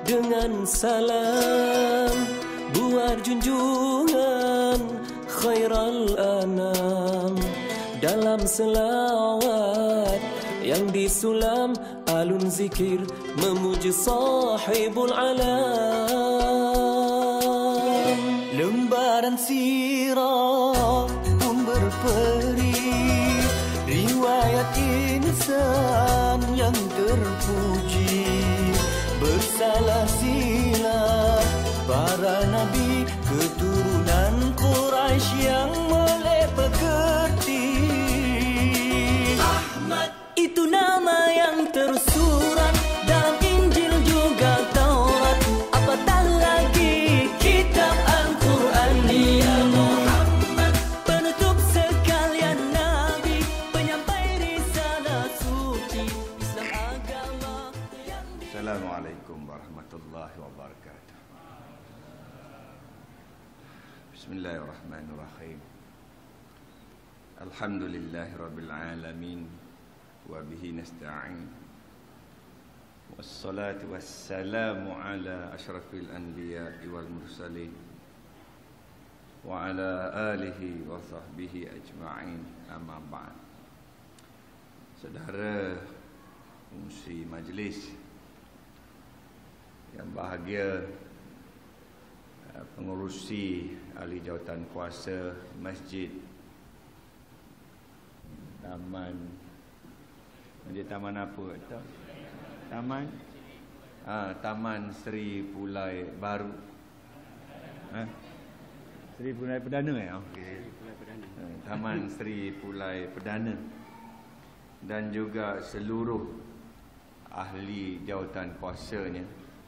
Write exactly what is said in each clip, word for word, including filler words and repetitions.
dengan salam buat junjungan khairal anam. Dalam selawat yang disulam, alun zikir memuji sahibul alam. Lembaran sirah pun berperi, riwayat insan yang terpuji. Bersalah silah para nabi, keturunan Quraisy yang mulai pekerti. Ahmad itu nama yang tersurat dalam Injil juga Taurat, apatah lagi kitab Al-Quran. Ya Muhammad, penutup sekalian nabi, penyampai risalah suci Islam agama yang... Assalamualaikum warahmatullahi wabarakatuh. Bismillahirrahmanirrahim. Alhamdulillahi rabbil alamin, wa bihi nasta'in. Wassalatu wassalamu ala asyrafil anbiya'i wal mursalin wa ala alihi wa sahbihi ajma'in, amma ba'd. Saudara fungsi majlis yang bahagia, pengurusi ahli jawatan kuasa masjid Taman, masjid Taman apa tu? Taman ah, Taman Seri Pulai Baru, ha? Seri Pulai Perdana eh? Okay. Taman Seri Pulai Perdana, dan juga seluruh ahli jawatan kuasanya.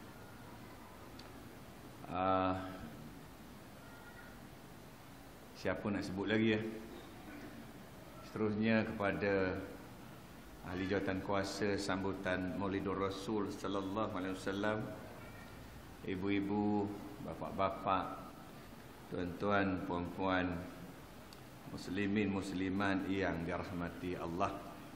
Uh, siapa nak sebut lagi ya? Seterusnya kepada ahli jawatan kuasa sambutan Maulidur Rasul sallallahu alaihi wasallam, ibu-ibu, bapa-bapa, tuan-tuan, puan-puan, muslimin musliman yang dirahmati Allah.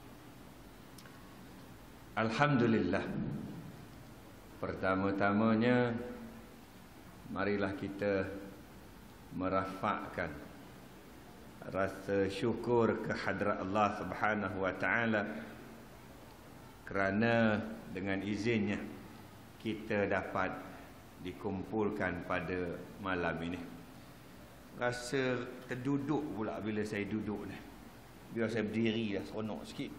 Alhamdulillah. Pertama-tamanya, marilah kita merafakkan rasa syukur ke hadrat Allah Subhanahu wa taala kerana dengan izinnya kita dapat dikumpulkan pada malam ini. Rasa terduduk pula bila saya duduk ni. Biar saya berdiri dah seronok sikit.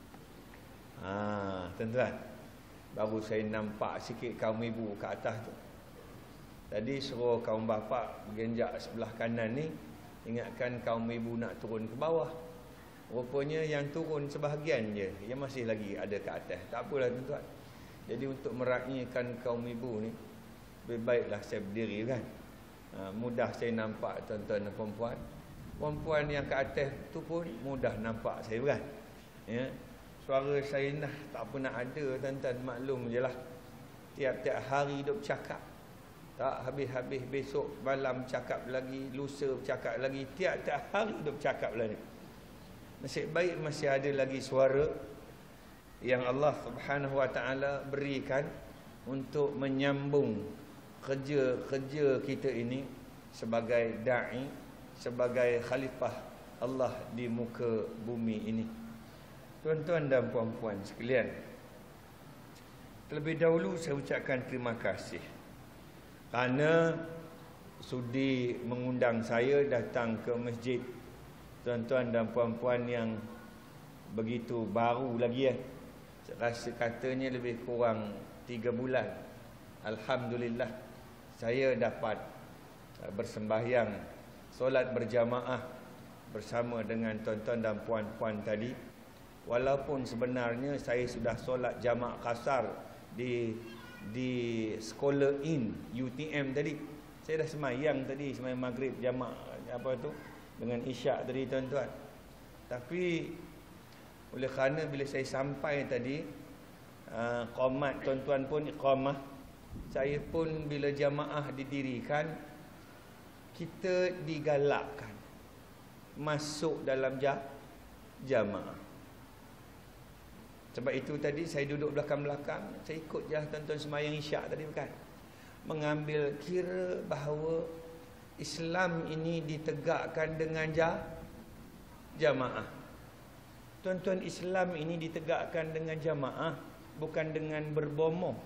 Ha, tuan-tuan, baru saya nampak sikit kaum ibu kat atas tu. Tadi suruh kaum bapa genjak sebelah kanan ni, ingatkan kaum ibu nak turun ke bawah. Rupanya yang turun sebahagian je, yang masih lagi ada ke atas. Tak apalah tuan-tuan. Jadi untuk meraihkan kaum ibu ni, lebih baiklah saya berdiri kan. Ha, mudah saya nampak tuan-tuan dan perempuan. Perempuan yang ke atas tu pun mudah nampak saya kan. Ya. Suara saya nah tak pernah ada tuan-tuan, maklum je lah. Tiap-tiap hari duk bercakap. Tak habis-habis, besok malam cakap lagi, lusa cakap lagi, tiap-tiap hari duk bercakap lagi. Nasib baik masih ada lagi suara yang Allah Subhanahu wa taala berikan untuk menyambung kerja-kerja kita ini sebagai dai, sebagai khalifah Allah di muka bumi ini. Tuan-tuan dan puan-puan sekalian, terlebih dahulu saya ucapkan terima kasih kerana sudi mengundang saya datang ke masjid. Tuan-tuan dan puan-puan yang begitu baru lagi ya. Rasa katanya lebih kurang tiga bulan. Alhamdulillah saya dapat bersembahyang solat berjamaah bersama dengan tuan-tuan dan puan-puan tadi. Walaupun sebenarnya saya sudah solat jamaah kasar di di Scholar Inn U T M tadi. Saya dah semayang tadi, semayang maghrib jamaah apa tu dengan isyak tadi tuan-tuan. Tapi oleh kerana bila saya sampai tadi, uh, qamat tuan-tuan pun iqamah, saya pun bila jamaah didirikan, kita digalakkan masuk dalam jamaah. Sebab itu tadi saya duduk belakang-belakang, saya ikut je tuan-tuan sembahyang isyak tadi bukan. Mengambil kira bahawa Islam ini ditegakkan dengan jamaah. Tuan-tuan, Islam ini ditegakkan dengan jamaah, bukan dengan berbomong.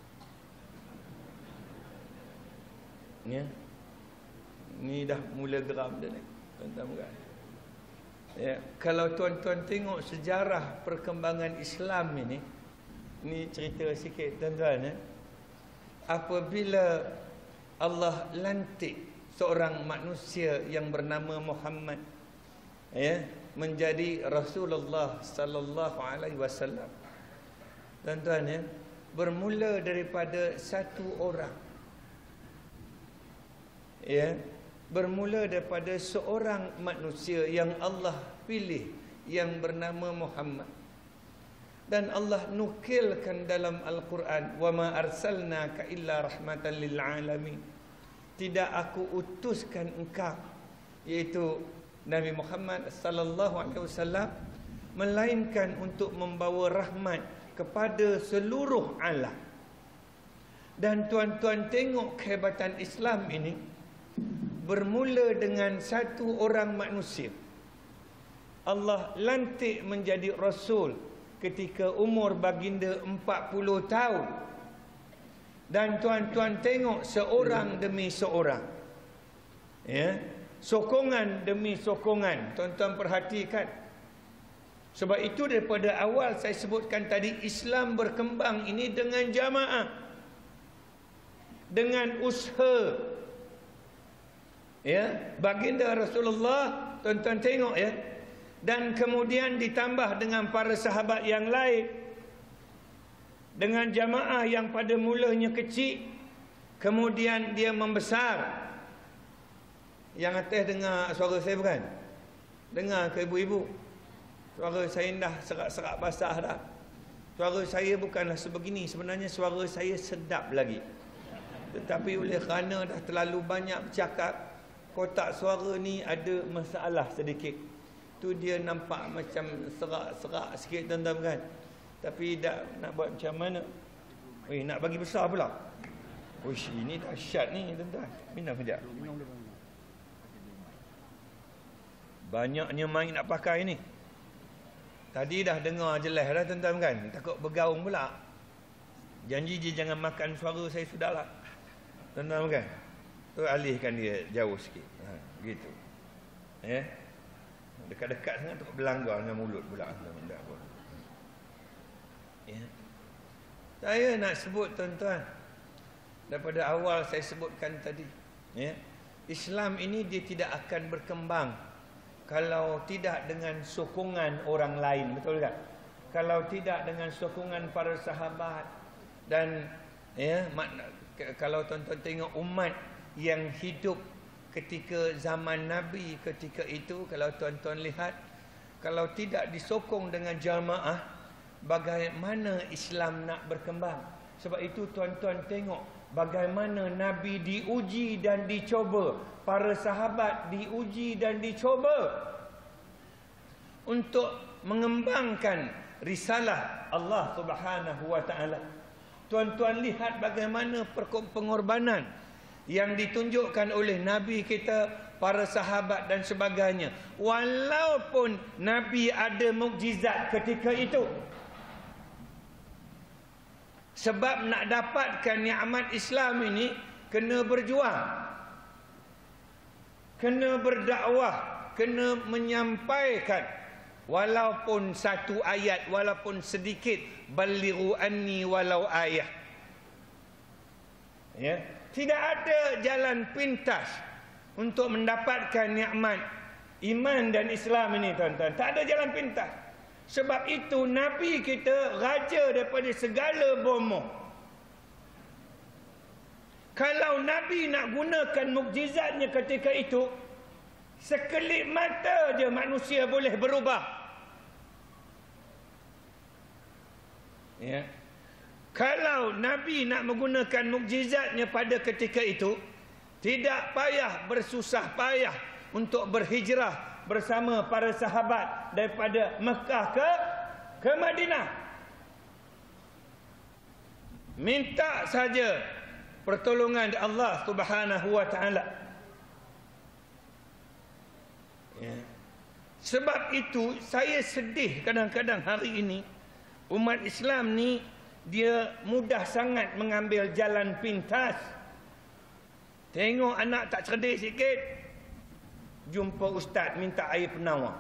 Ya. Ni dah mula geram dah ni. Tuan-tuan bukan. Ya, kalau tuan-tuan tengok sejarah perkembangan Islam ini, ni cerita sikit tuan-tuan ya. Apabila Allah lantik seorang manusia yang bernama Muhammad ya menjadi Rasulullah sallallahu alaihi wasallam. Tuan-tuan ya, bermula daripada satu orang. Ya, bermula daripada seorang manusia yang Allah pilih yang bernama Muhammad. Dan Allah nukilkan dalam Al-Quran, wa ma arsalnaka illa rahmatan lil alamin. Tidak aku utuskan engkau, iaitu Nabi Muhammad sallallahu alaihi wasallam, melainkan untuk membawa rahmat kepada seluruh alam. Dan tuan-tuan tengok kehebatan Islam ini bermula dengan satu orang manusia. Allah lantik menjadi Rasul ketika umur baginda empat puluh tahun. Dan tuan-tuan tengok seorang demi seorang. Ya, sokongan demi sokongan. Tuan-tuan perhatikan. Sebab itu daripada awal saya sebutkan tadi, Islam berkembang ini dengan jamaah. Dengan usaha. Ya, baginda Rasulullah, tuan-tuan tengok ya. Dan kemudian ditambah dengan para sahabat yang lain. Dengan jamaah yang pada mulanya kecil, kemudian dia membesar. Yang atas dengar suara saya bukan? Dengar ke ibu-ibu? Suara saya dah serak-serak basah dah. Suara saya bukanlah sebegini, sebenarnya suara saya sedap lagi. Tetapi oleh kerana dah terlalu banyak bercakap, kotak suara ni ada masalah sedikit. Tu dia nampak macam serak-serak sikit tuan-tuan kan. Tapi dah nak buat macam mana? Weh, nak bagi besar pula. Uish, ini dahsyat ni tuan-tuan. Minum sekejap. Banyaknya main nak pakai ni. Tadi dah dengar jelas dah tuan-tuan kan. Takut bergaung pula. Janji je jangan makan suara saya sudahlah. Tuan-tuan kan. Tu alihkan dia jauh sikit. Ha, gitu. Ya. Dekat-dekat sangat tu berlanggar dengan mulut pula. Ya. Saya nak sebut tuan-tuan, daripada awal saya sebutkan tadi, ya. Islam ini dia tidak akan berkembang kalau tidak dengan sokongan orang lain, betul tak? Kalau tidak dengan sokongan para sahabat dan ya, kalau tuan-tuan tengok umat yang hidup ketika zaman Nabi ketika itu, kalau tuan-tuan lihat, kalau tidak disokong dengan jamaah, bagaimana Islam nak berkembang? Sebab itu tuan-tuan tengok bagaimana Nabi diuji dan dicoba, para sahabat diuji dan dicoba untuk mengembangkan risalah Allah Subhanahu wa taala. Tuan-tuan lihat bagaimana pengorbanan yang ditunjukkan oleh Nabi kita, para sahabat dan sebagainya. Walaupun Nabi ada mukjizat ketika itu. Sebab nak dapatkan nikmat Islam ini kena berjuang. Kena berdakwah, kena menyampaikan walaupun satu ayat, walaupun sedikit, balighu anni walau ayat. Ya. Tidak ada jalan pintas untuk mendapatkan nikmat iman dan Islam ini tuan-tuan. Tak ada jalan pintas. Sebab itu Nabi kita raja daripada segala bomoh. Kalau Nabi nak gunakan mukjizatnya ketika itu, sekelip mata je manusia boleh berubah. Ya. Kalau Nabi nak menggunakan mukjizatnya pada ketika itu, tidak payah bersusah payah untuk berhijrah bersama para sahabat daripada Mekah ke ke Madinah. Minta saja pertolongan Allah Subhanahu wa taala. Ya. Sebab itu saya sedih kadang-kadang hari ini umat Islam ni dia mudah sangat mengambil jalan pintas. Tengok anak tak cerdik sikit, jumpa ustaz minta air penawar.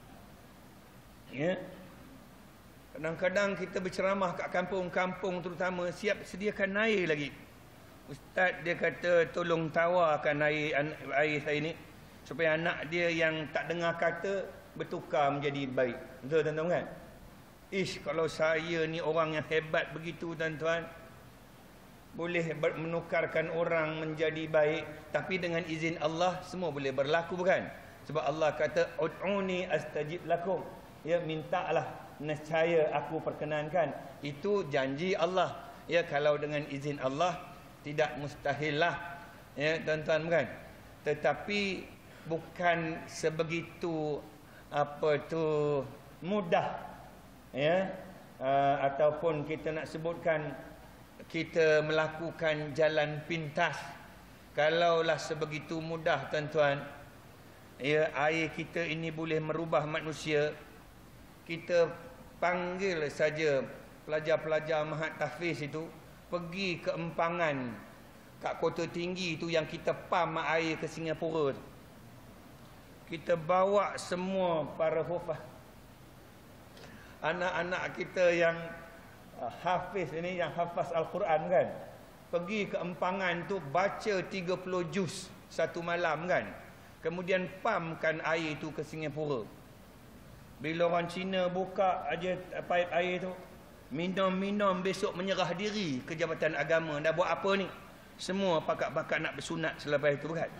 Ya. Kadang-kadang kita berceramah kat kampung-kampung terutama, siap sediakan air lagi. Ustaz dia kata tolong tawarkan air air saya ni supaya anak dia yang tak dengar kata bertukar menjadi baik. Betul tuan-tuan kan? Ish, kalau saya ni orang yang hebat begitu tuan-tuan, boleh menukarkan orang menjadi baik, tapi dengan izin Allah semua boleh berlaku, bukan? Sebab Allah kata ud'uni astajib lakum. Ya, mintalah nescaya aku perkenankan. Itu janji Allah. Ya, kalau dengan izin Allah tidak mustahil lah. Ya, tuan-tuan, bukan? Tetapi bukan sebegitu apa tu mudah. Ya, uh, ataupun kita nak sebutkan kita melakukan jalan pintas. Kalaulah sebegitu mudah tuan-tuan, ya, air kita ini boleh merubah manusia, kita panggil saja pelajar-pelajar Mahat Tahfiz itu pergi ke empangan kat Kota Tinggi itu yang kita pam air ke Singapura tu. Kita bawa semua para hufaz, anak-anak kita yang uh, hafiz ini, yang hafaz Al-Quran kan, pergi ke empangan tu baca tiga puluh juz satu malam kan, kemudian pamkan air tu ke Singapura. Bila orang Cina buka aja paip air tu, minum-minum, besok menyerah diri ke Jabatan Agama. Dah buat apa ni? Semua pakat-pakat nak bersunat selepas itu, bukan?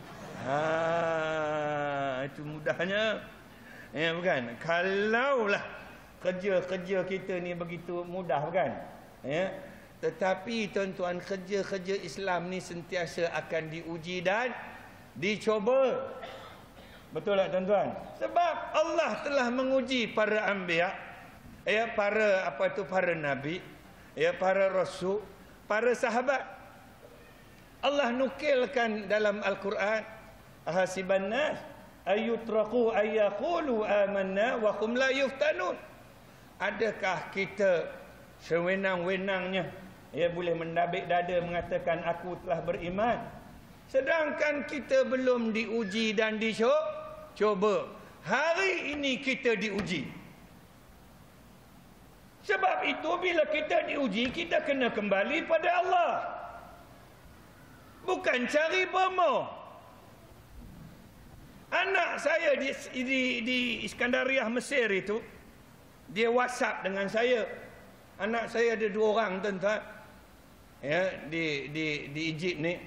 Ha, itu mudahnya. Ya, bukan? Kalaulah kerja-kerja kita ni begitu mudah, bukan? Ya. Tetapi tuan-tuan, kerja-kerja Islam ni sentiasa akan diuji dan dicoba. Betul tak tuan-tuan? Sebab Allah telah menguji para anbiya, ya, para apa tu para nabi, ya, para rasul, para sahabat. Allah nukilkan dalam Al-Quran, ahasiban nas ayyutraqu ayyaqulu amanna wa hum la yuftanun. Adakah kita sewenang-wenangnya, ya, boleh mendabik dada mengatakan aku telah beriman, sedangkan kita belum diuji dan dicoba? Hari ini kita diuji. Sebab itu bila kita diuji, kita kena kembali pada Allah, bukan cari bomoh. Anak saya di, di, di Iskandariah Mesir itu, dia WhatsApp dengan saya. Anak saya ada dua orang tuan-tuan, ya, di di di Egypt ni.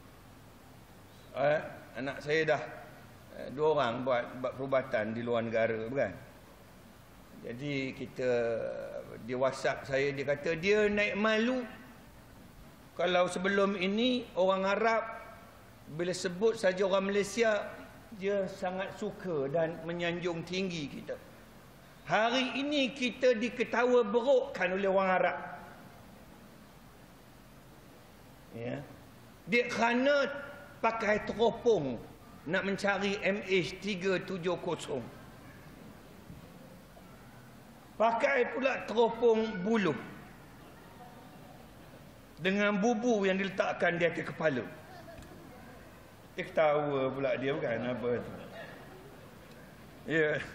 Eh, anak saya dah eh, dua orang buat, buat perubatan di luar negara, bukan? Jadi kita, dia WhatsApp saya, dia kata dia naik malu kalau sebelum ini orang Arab bila sebut saja orang Malaysia, dia sangat suka dan menyanjung tinggi kita. Hari ini kita diketawa berukkan oleh orang Arab. Ya. Dia kerana pakai teropong nak mencari M H tiga tujuh kosong. Pakai pula teropong buluh dengan bubu yang diletakkan di atas kepala. Dia ketawa pula dia, bukan apa tu. Ya.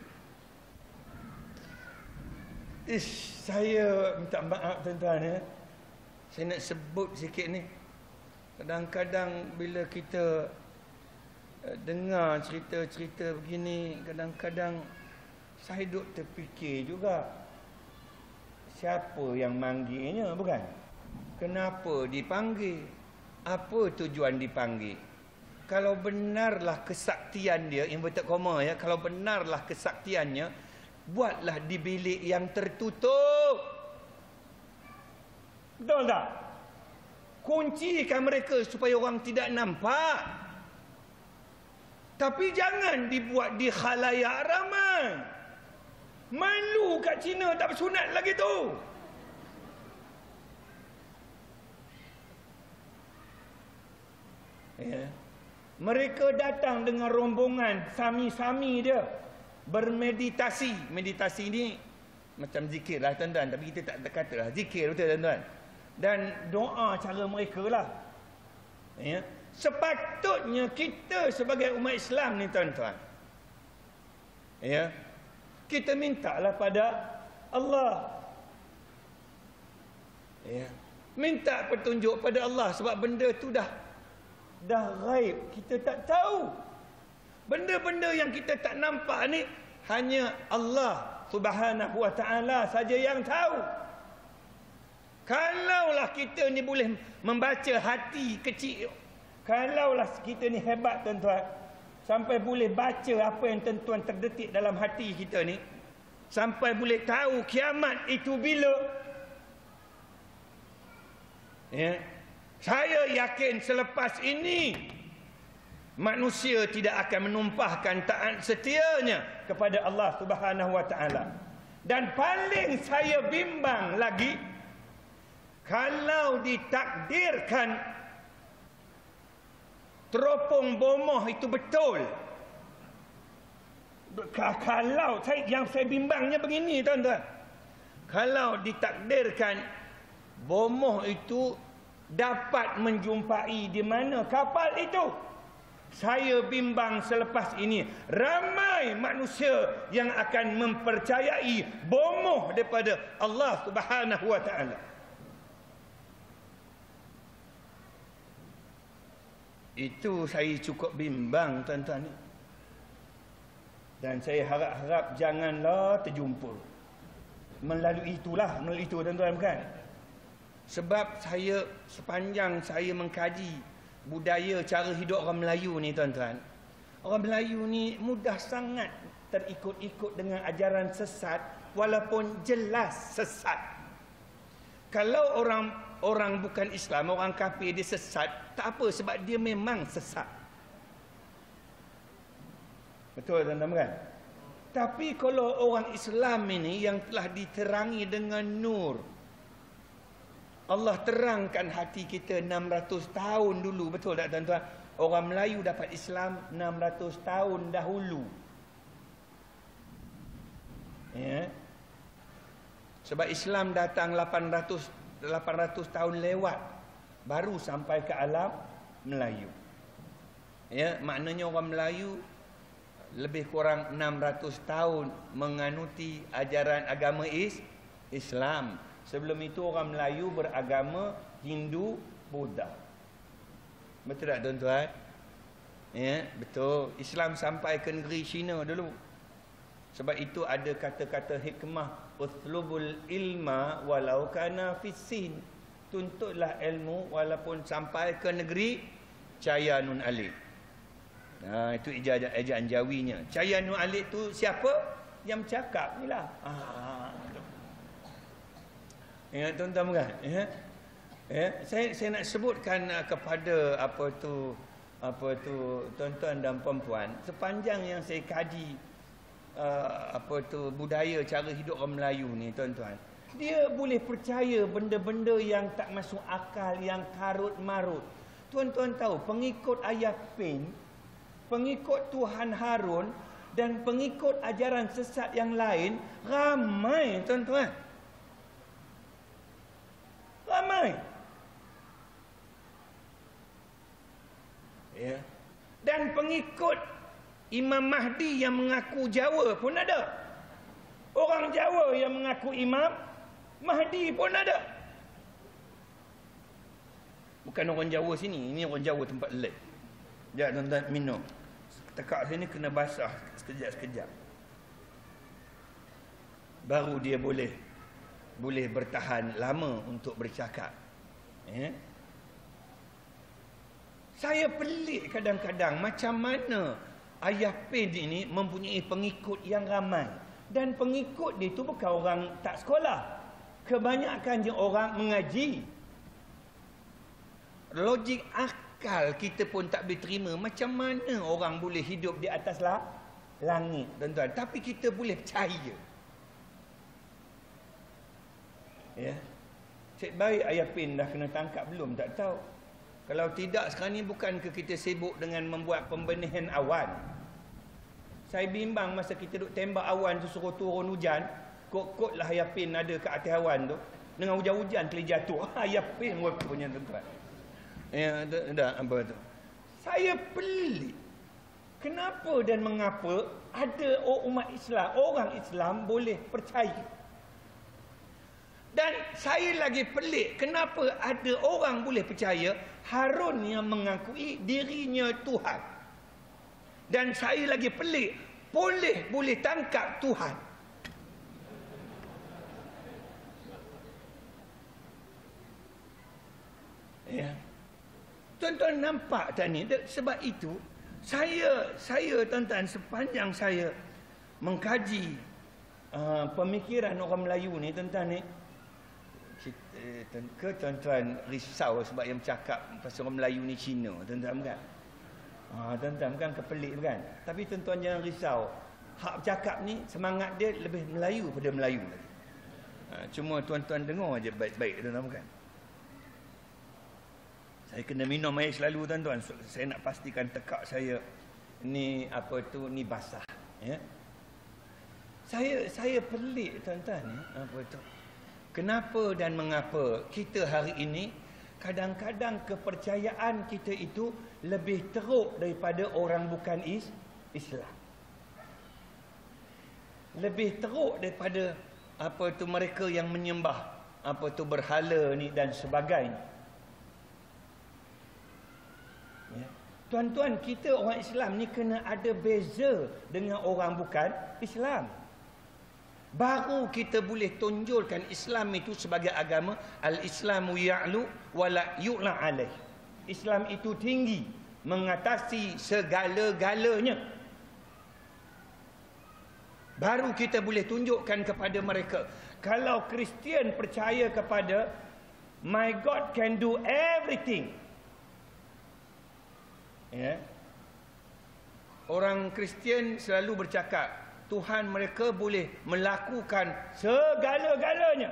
Ish, saya minta maaf tuan-tuan, ya. Saya nak sebut sikit ni. Kadang-kadang bila kita uh, dengar cerita-cerita begini, kadang-kadang saya duk terfikir juga, siapa yang manggilnya, bukan? Kenapa dipanggil? Apa tujuan dipanggil? Kalau benarlah kesaktian dia, inverted comma, ya, kalau benarlah kesaktiannya, buatlah di bilik yang tertutup. Betul tak? Kuncikan mereka supaya orang tidak nampak. Tapi jangan dibuat di khalayak ramai. Malu kat Cina tak bersunat lagi tu. Ya. Mereka datang dengan rombongan sami-sami dia bermeditasi. Meditasi ni macam zikir lah tuan-tuan, tapi kita tak kata lah zikir, betul tuan-tuan. Dan doa cara mereka lah. Ya. Sepatutnya kita sebagai umat Islam ni tuan-tuan, ya, kita mintalah pada Allah, ya, minta petunjuk pada Allah, sebab benda tu dah dah ghaib, kita tak tahu. Benda-benda yang kita tak nampak ni hanya Allah Subhanahu wa ta'ala saja yang tahu. Kalaulah kita ni boleh membaca hati kecil, kalaulah kita ni hebat tuan-tuan, sampai boleh baca apa yang tuan-tuan terdetik dalam hati kita ni, sampai boleh tahu kiamat itu bila, ya, saya yakin selepas ini manusia tidak akan menumpahkan taat setianya kepada Allah Subhanahu wa ta'ala. Dan paling saya bimbang lagi, kalau ditakdirkan teropong bomoh itu betul. Kalau saya, yang saya bimbangnya begini tuan-tuan, kalau ditakdirkan bomoh itu dapat menjumpai di mana kapal itu, saya bimbang selepas ini ramai manusia yang akan mempercayai bomoh daripada Allah Subhanahu wa ta'ala. Itu saya cukup bimbang tuan-tuan. Dan saya harap-harap janganlah terjumpa melalui itulah, melalui itu tuan-tuan, bukan? Sebab saya, sepanjang saya mengkaji budaya cara hidup orang Melayu ni tuan-tuan, orang Melayu ni mudah sangat terikut-ikut dengan ajaran sesat, walaupun jelas sesat. Kalau orang orang bukan Islam, orang kafir, dia sesat, tak apa, sebab dia memang sesat. Betul tuan-tuan kan? Tapi kalau orang Islam ini yang telah diterangi dengan nur, Allah terangkan hati kita enam ratus tahun dulu, betul tak tuan-tuan? Orang Melayu dapat Islam enam ratus tahun dahulu. Ya. Sebab Islam datang lapan ratus tahun lewat baru sampai ke alam Melayu. Ya, maknanya orang Melayu lebih kurang enam ratus tahun menganuti ajaran agama is Islam. Sebelum itu orang Melayu beragama Hindu, Buddha. Betul tak tuan-tuan? Ya, betul. Islam sampai ke negeri China dulu. Sebab itu ada kata-kata hikmah, uslubul ilma walau kana fisin. Tuntutlah ilmu walaupun sampai ke negeri Cayanun Alik. Nah, itu ejaan, ejaan Jawinya. Cayanun Alik tu siapa? Yang bercakap ni lah. Ah, ya, tuan-tuan bukan? Ya. Ya, saya saya nak sebutkan uh, kepada apa tu apa tu tuan-tuan dan puan-puan, sepanjang yang saya kaji uh, apa tu budaya cara hidup orang Melayu ni tuan-tuan, dia boleh percaya benda-benda yang tak masuk akal, yang karut marut. Tuan-tuan tahu pengikut Ayah Pin, pengikut Tuhan Harun dan pengikut ajaran sesat yang lain ramai tuan-tuan. Ramai. Ya. Dan pengikut Imam Mahdi yang mengaku Jawa pun ada. Orang Jawa yang mengaku Imam Mahdi pun ada. Bukan orang Jawa sini, ini orang Jawa tempat lain. Sekejap tuan-tuan minum. Tekak sini kena basah sekejap-sekejap. Baru dia boleh boleh bertahan lama untuk bercakap. Ya. Saya pelik kadang-kadang macam mana Ayah Pin ini mempunyai pengikut yang ramai. Dan pengikut dia itu bukan orang tak sekolah. Kebanyakannya orang mengaji. Logik akal kita pun tak boleh terima. Macam mana orang boleh hidup di atas lah langit, tuan-tuan. Tapi kita boleh percaya. Ya. Cik baik Ayah Pin dah kena tangkap belum? Tak tahu. Kalau tidak sekarang ni bukankah kita sibuk dengan membuat pembenihan awan? Saya bimbang masa kita duk tembak awan tu suruh turun hujan, kot-kot lah Yapin ada kat atas awan tu. Dengan hujan-hujan kali jatuh. Ha, Yapin punya tuan-tuan. Ya, dah apa tu? Saya pelik. Kenapa dan mengapa ada umat Islam, orang Islam boleh percaya? Dan saya lagi pelik, kenapa ada orang boleh percaya Harun yang mengakui dirinya Tuhan. Dan saya lagi pelik, boleh boleh tangkap Tuhan. Ya. Tuan-tuan nampak tak ni? Sebab itu saya saya tuan-tuan sepanjang saya mengkaji uh, pemikiran orang Melayu ni tuan-tuan ni, ke tuan-tuan risau sebab yang bercakap pasal orang Melayu ni Cina, tuan-tuan bukan? Ha, tuan-tuan bukan kepelik bukan? Tapi tuan-tuan jangan risau. Hak bercakap ni semangat dia lebih Melayu pada Melayu lagi. Ha, cuma tuan-tuan dengar aja baik-baik, tuan-tuan bukan? Saya kena minum air selalu tuan-tuan. Saya nak pastikan tekak saya ni apa tu ni basah. Ya. Saya saya pelik tuan-tuan ya, apa tu? Kenapa dan mengapa kita hari ini kadang-kadang kepercayaan kita itu lebih teruk daripada orang bukan is, Islam. Lebih teruk daripada apa tu mereka yang menyembah apa tu berhala ni dan sebagainya. Ya. Tuan-tuan, kita orang Islam ni kena ada beza dengan orang bukan Islam. Baru kita boleh tunjulkan Islam itu sebagai agama. Al-Islamu ya'lu wa la yu'la alaih. Islam itu tinggi, mengatasi segala-galanya. Baru kita boleh tunjukkan kepada mereka. Kalau Kristian percaya kepada my God can do everything. Ya. Orang Kristian selalu bercakap Tuhan mereka boleh melakukan segala-galanya.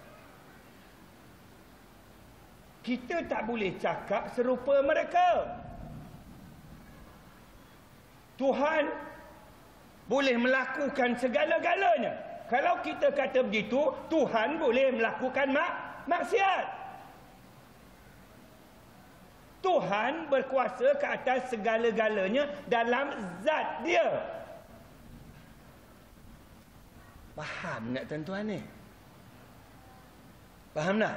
Kita tak boleh cakap serupa mereka. Tuhan boleh melakukan segala-galanya. Kalau kita kata begitu, Tuhan boleh melakukan mak maksiat. Tuhan berkuasa ke atas segala-galanya dalam zat dia. Faham tak tuan-tuan ni? Faham tak?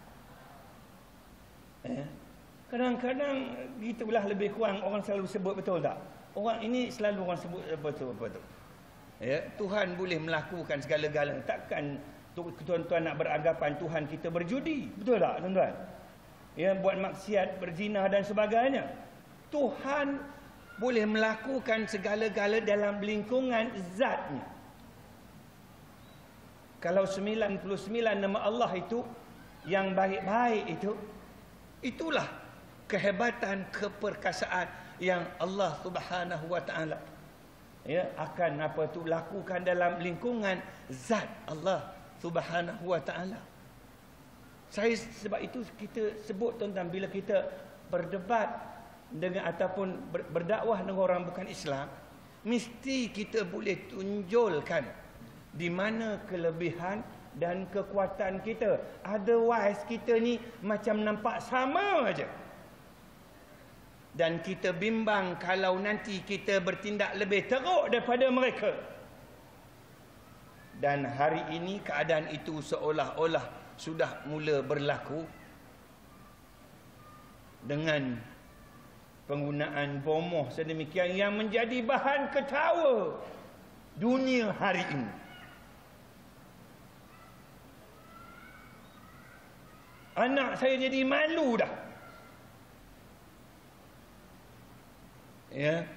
Eh? Kadang-kadang gitulah lebih kurang orang selalu sebut, betul tak? Orang ini selalu orang sebut betul-betul. Ya, Tuhan boleh melakukan segala-galanya. Takkan tuan-tuan nak beranggapan Tuhan kita berjudi, betul tak tuan-tuan? Ya, buat maksiat, berzina dan sebagainya. Tuhan boleh melakukan segala-galanya dalam lingkungan zatnya. Kalau sembilan puluh sembilan nama Allah itu yang baik-baik itu, itulah kehebatan, keperkasaan yang Allah Subhanahu wa taala ya akan apa tu lakukan dalam lingkungan zat Allah Subhanahu wa taala. Saya sebab itu kita sebut tuan-tuan, bila kita berdebat dengan ataupun ber, berdakwah dengan orang bukan Islam, mesti kita boleh tunjulkan di mana kelebihan dan kekuatan kita. Otherwise kita ni macam nampak sama aja. Dan kita bimbang kalau nanti kita bertindak lebih teruk daripada mereka. Dan hari ini keadaan itu seolah-olah sudah mula berlaku dengan penggunaan bomoh sedemikian yang menjadi bahan ketawa dunia hari ini. Anak saya jadi malu dah. Ya.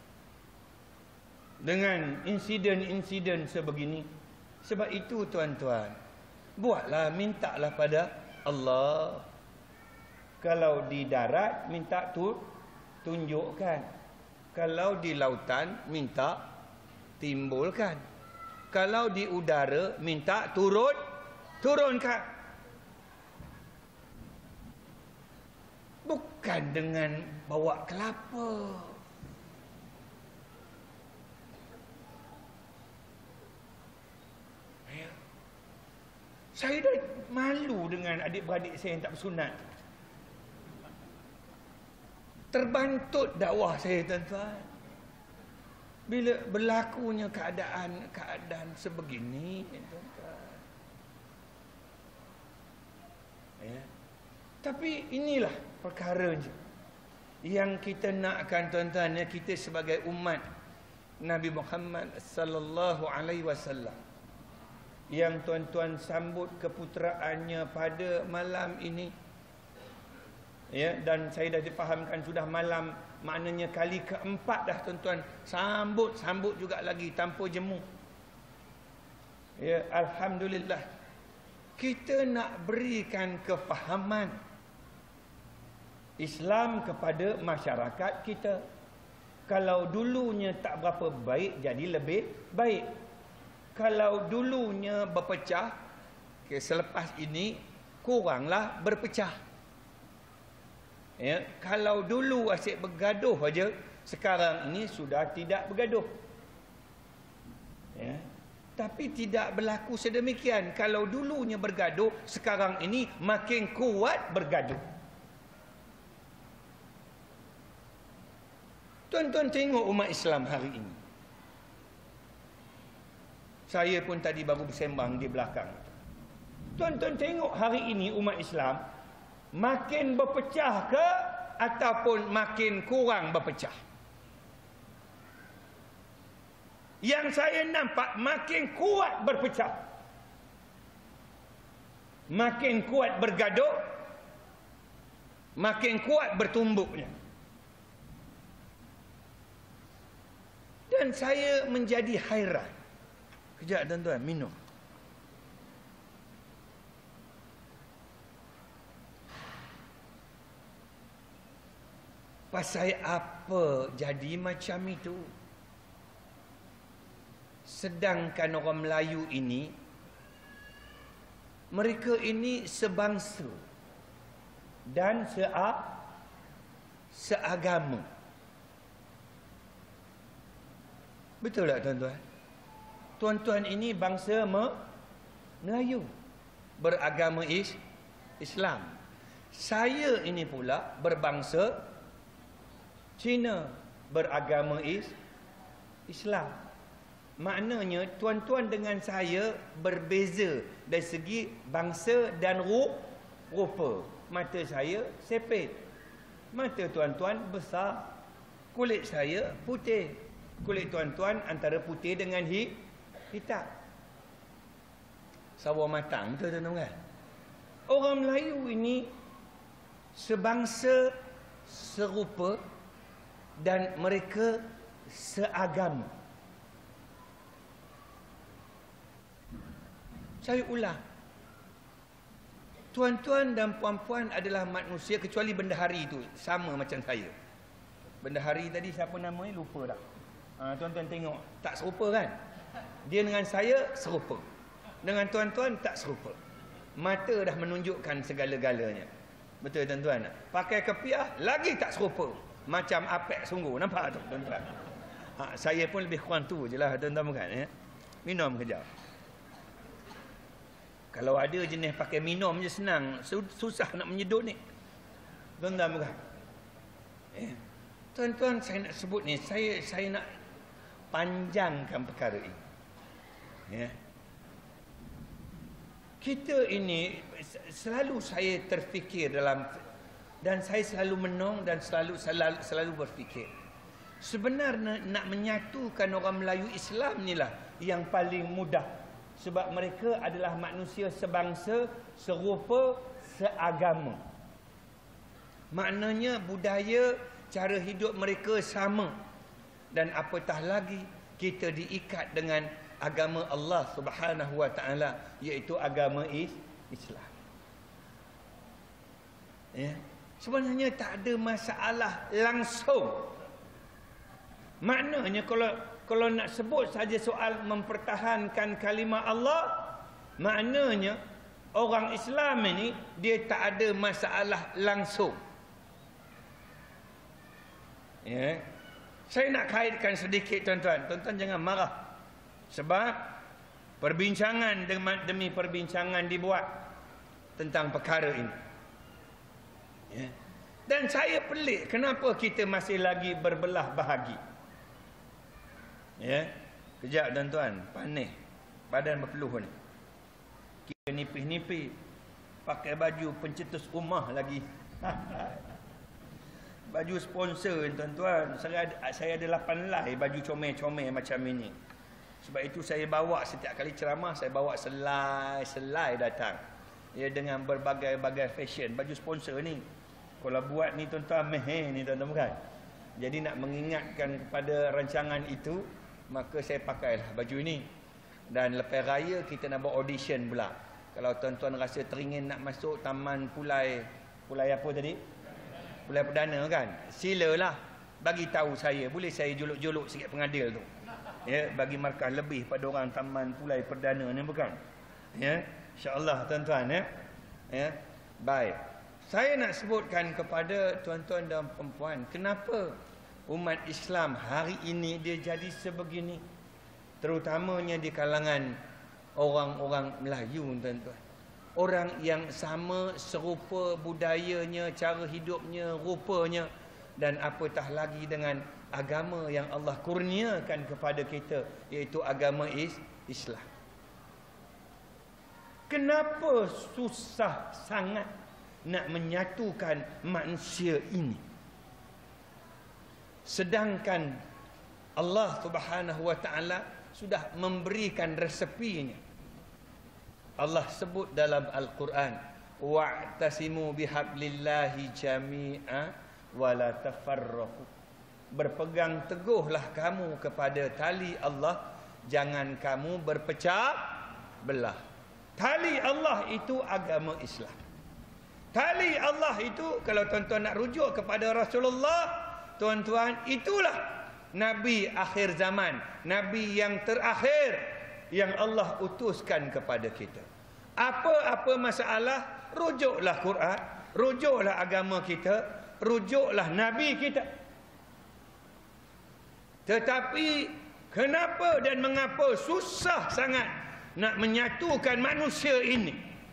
Dengan insiden-insiden sebegini. Sebab itu tuan-tuan, buatlah, mintalah pada Allah. Kalau di darat, minta tu tunjukkan. Kalau di lautan, minta timbulkan. Kalau di udara, minta turun, turunkan. Buk bukan dengan bawa kelapa. Ya. Saya dah malu dengan adik-beradik saya yang tak bersunat. Terbantut dakwah saya, tuan-tuan. Bila berlakunya keadaan keadaan sebegini, tuan-tuan. Ya. Tapi inilah perkaranya yang kita nakkan, tuan-tuan, ya, kita sebagai umat Nabi Muhammad sallallahu alaihi wasallam yang tuan-tuan sambut keputeraannya pada malam ini. Ya, dan saya dah difahamkan sudah malam, maknanya kali keempat dah, tuan-tuan, sambut sambut juga lagi tanpa jemu. Ya, alhamdulillah. Kita nak berikan kefahaman Islam kepada masyarakat kita. Kalau dulunya tak berapa baik, jadi lebih baik. Kalau dulunya berpecah, okay, selepas ini kuranglah berpecah. Ya, kalau dulu asyik bergaduh aja, sekarang ini sudah tidak bergaduh. Ya. Tapi tidak berlaku sedemikian. Kalau dulunya bergaduh, sekarang ini makin kuat bergaduh. Tuan-tuan tengok umat Islam hari ini. Saya pun tadi baru bersembang di belakang. Tuan-tuan tengok hari ini umat Islam makin berpecah ke ataupun makin kurang berpecah? Yang saya nampak makin kuat berpecah, makin kuat bergaduh, makin kuat bertumbuknya. Dan saya menjadi hairan. Kejap, tuan-tuan, minum. Pasal apa jadi macam itu? Sedangkan orang Melayu ini, mereka ini sebangsa dan sea, seagama. Betul tak, tuan-tuan? Tuan-tuan ini bangsa Melayu, beragama is Islam. Saya ini pula berbangsa Cina, beragama is Islam. Maknanya tuan-tuan dengan saya berbeza dari segi bangsa dan rupa. Mata saya sepit, mata tuan-tuan besar. Kulit saya putih, kulit tuan-tuan antara putih dengan hitam. Sawo matang tu, tuan-tuan. Orang Melayu ini sebangsa, serupa, dan mereka seagama. Saya ulang, tuan-tuan dan puan-puan adalah manusia, kecuali bendahari itu sama macam saya. Bendahari tadi siapa namanya lupa dah. Ha, tuan-tuan tengok tak serupa kan? Dia dengan saya serupa, dengan tuan-tuan tak serupa. Mata dah menunjukkan segala-galanya. Betul, tuan-tuan? Pakai kepiah lagi tak serupa. Macam apek sungguh. Nampak tu, tuan-tuan? Ha, saya pun lebih kurang tu je lah, tuan-tuan, bukan? Ya? Minum kejap. Kalau ada jenis pakai minum je senang, susah nak menyedut ni. Tuan-tuan, bukan? Eh, tuan-tuan, saya nak sebut ni, saya saya nak panjangkan perkara ini. Ya. Kita ini selalu saya terfikir dalam, dan saya selalu menong dan selalu selalu, selalu berfikir, sebenarnya nak menyatukan orang Melayu Islam inilah yang paling mudah, sebab mereka adalah manusia sebangsa, serupa, seagama. Maknanya budaya, cara hidup mereka sama, dan apatah lagi kita diikat dengan agama Allah Subhanahu wa taala, iaitu agama Islam. Ya. Sebenarnya tak ada masalah langsung. Maknanya kalau kalau nak sebut saja soal mempertahankan kalimah Allah, maknanya orang Islam ini dia tak ada masalah langsung. Ya. Saya nak kaitkan sedikit tuan-tuan. Tuan-tuan jangan marah. Sebab perbincangan demi perbincangan dibuat tentang perkara ini. Ya. Dan saya pelik kenapa kita masih lagi berbelah bahagi. Ya. Kejap tuan-tuan, panih. Badan berpeluh ni. Kita nipis-nipis. Pakai baju pencetus rumah lagi. Baju sponsor tuan-tuan. Saya ada, saya ada lapan lai baju comel-comel macam ini. Sebab itu saya bawa setiap kali ceramah, saya bawa selai-selai datang. Ya, dengan berbagai-bagai fashion. Baju sponsor ni. Kalau buat ni tuan-tuan, meh ni tuan-tuan bukan. Jadi nak mengingatkan kepada rancangan itu, maka saya pakailah baju ini. Dan lepas raya kita nak buat audition pula. Kalau tuan-tuan rasa teringin nak masuk Taman Pulai, Pulai apa tadi? Pulai Perdana kan? Silalah bagi tahu saya. Boleh saya juluk-juluk sikit pengadil tu. Ya, bagi markah lebih pada orang Taman Pulai Perdana ni bukan? Ya, insya-Allah tuan-tuan ya. Ya. Baik. Saya nak sebutkan kepada tuan-tuan dan puan-puan, kenapa umat Islam hari ini dia jadi sebegini? Terutamanya di kalangan orang-orang Melayu tuan-tuan. Orang yang sama serupa budayanya, cara hidupnya, rupanya, dan apatah lagi dengan agama yang Allah kurniakan kepada kita, iaitu agama is Islam. Kenapa susah sangat nak menyatukan manusia ini? Sedangkan Allah Subhanahu wa taala sudah memberikan resepinya. Allah sebut dalam Al-Quran, wa'tasimu bihablillahi jami'a wa la tafarraqu. Berpegang teguhlah kamu kepada tali Allah, jangan kamu berpecah belah. Tali Allah itu agama Islam. Tali Allah itu, kalau tuan-tuan nak rujuk kepada Rasulullah, tuan-tuan, itulah Nabi akhir zaman, Nabi yang terakhir yang Allah utuskan kepada kita. Apa-apa masalah, rujuklah Quran, rujuklah agama kita, rujuklah Nabi kita. Tetapi kenapa dan mengapa susah sangat nak menyatukan manusia ini?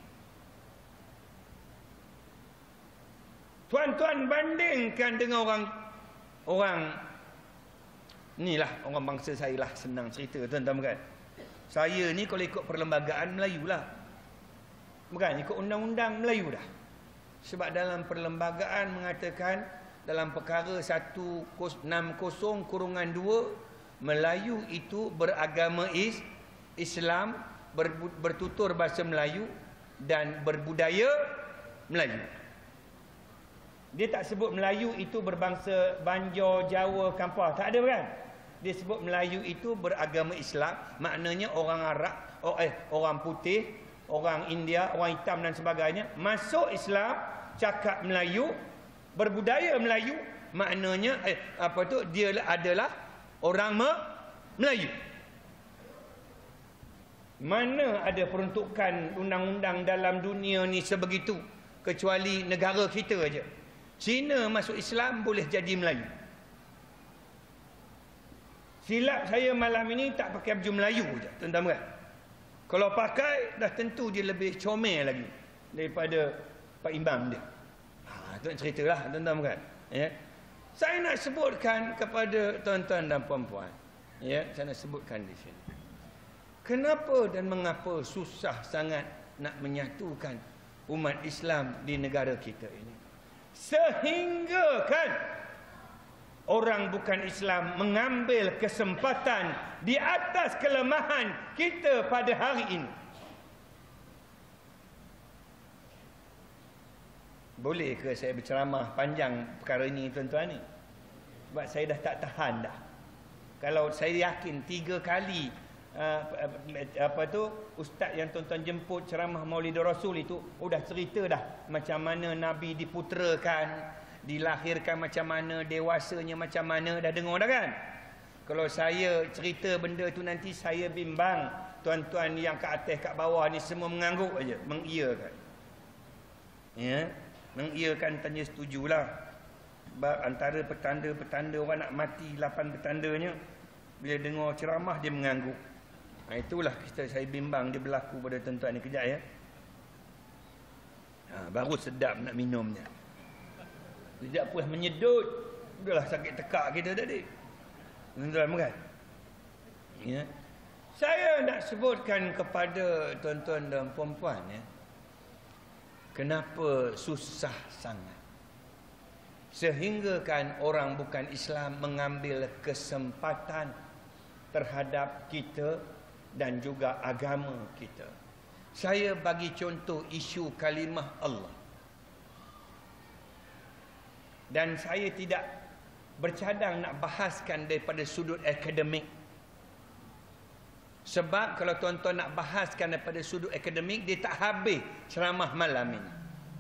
Tuan-tuan bandingkan dengan orang orang inilah orang bangsa saya lah, senang cerita tuan-tuan bukan. Saya ni kalau ikut perlembagaan Melayu lah. Bukan, ikut undang-undang Melayu dah. Sebab dalam perlembagaan mengatakan dalam perkara seratus enam puluh kurungan dua, Melayu itu beragama is, Islam, ber, bertutur bahasa Melayu dan berbudaya Melayu. Dia tak sebut Melayu itu berbangsa Banjar, Jawa, Kampar. Tak ada kan? Dia sebut Melayu itu beragama Islam. Maknanya orang Arab, oh, eh, orang putih, orang India, orang hitam dan sebagainya masuk Islam, cakap Melayu, berbudaya Melayu. Maknanya eh, apa tu, dia adalah orang Melayu. Mana ada peruntukan undang-undang dalam dunia ni sebegitu, kecuali negara kita aja. Cina masuk Islam boleh jadi Melayu. Silap saya malam ini tak pakai baju Melayu je, tuan-tuan kan? Kalau pakai dah tentu dia lebih comel lagi daripada Pak Imam dia. Ha, tu nak ceritalah tuan-tuan kan? Ya. Saya nak sebutkan kepada tuan-tuan dan puan-puan. Ya, saya nak sebutkan di sini. Kenapa dan mengapa susah sangat nak menyatukan umat Islam di negara kita ini? Sehingga kan orang bukan Islam mengambil kesempatan di atas kelemahan kita pada hari ini. Boleh ke saya berceramah panjang perkara ini tuan-tuan ni? Sebab saya dah tak tahan dah. Kalau saya yakin tiga kali uh, apa tu ustaz yang tuan-tuan jemput ceramah Maulidur Rasul itu udah cerita dah macam mana Nabi diputerakan, dilahirkan macam mana, dewasanya macam mana, dah dengar dah kan? Kalau saya cerita benda tu nanti saya bimbang tuan-tuan yang kat atas kat bawah ni semua mengangguk aja, mengiyakan. Ya, mengiyakan, tanya setujulah. Sebab antara petanda-petanda orang nak mati, lapan petandanya, bila dengar ceramah dia mengangguk. Ha, itulah kita saya bimbang dia berlaku pada tuan-tuan ni. Kejap ya. Ha, baru sedap nak minumnya. Kejap puas menyedut. Udahlah sakit tekak kita tadi. Tuan-tuan bukan? Ya. Saya nak sebutkan kepada tuan-tuan dan puan-puan ya. Kenapa susah sangat sehingga kan orang bukan Islam mengambil kesempatan terhadap kita dan juga agama kita. Saya bagi contoh isu kalimah Allah. Dan saya tidak bercadang nak bahaskan daripada sudut akademik. Sebab kalau tuan-tuan nak bahaskan daripada sudut akademik, dia tak habis ceramah malam ini.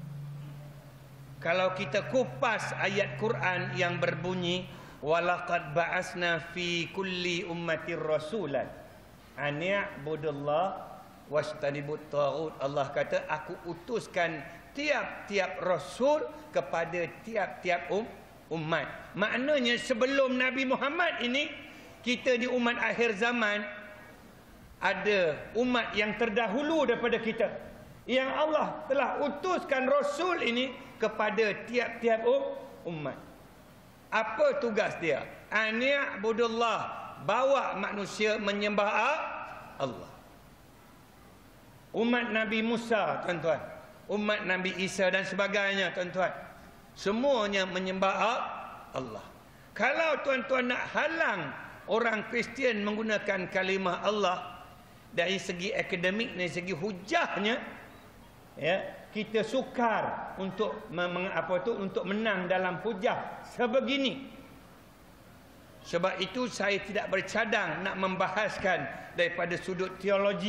Kalau kita kupas ayat Quran yang berbunyi walaqad ba'asna fi kulli ummatir rasulan an ya'budullah wastanibut taghut. Allah kata aku utuskan tiap-tiap rasul kepada tiap-tiap um, umat. Maknanya sebelum Nabi Muhammad ini, kita di umat akhir zaman ada umat yang terdahulu daripada kita, yang Allah telah utuskan rasul ini kepada tiap-tiap umat. Apa tugas dia? An ya'budullah, bawa manusia menyembah Allah. Umat Nabi Musa, tuan-tuan, umat Nabi Isa dan sebagainya, tuan-tuan, semuanya menyembah Allah. Kalau tuan-tuan nak halang orang Kristian menggunakan kalimah Allah dari segi akademik, dari segi hujahnya, ya, kita sukar untuk meng, apa tu untuk menang dalam hujah sebegini. Sebab itu saya tidak bercadang nak membahaskan daripada sudut teologi.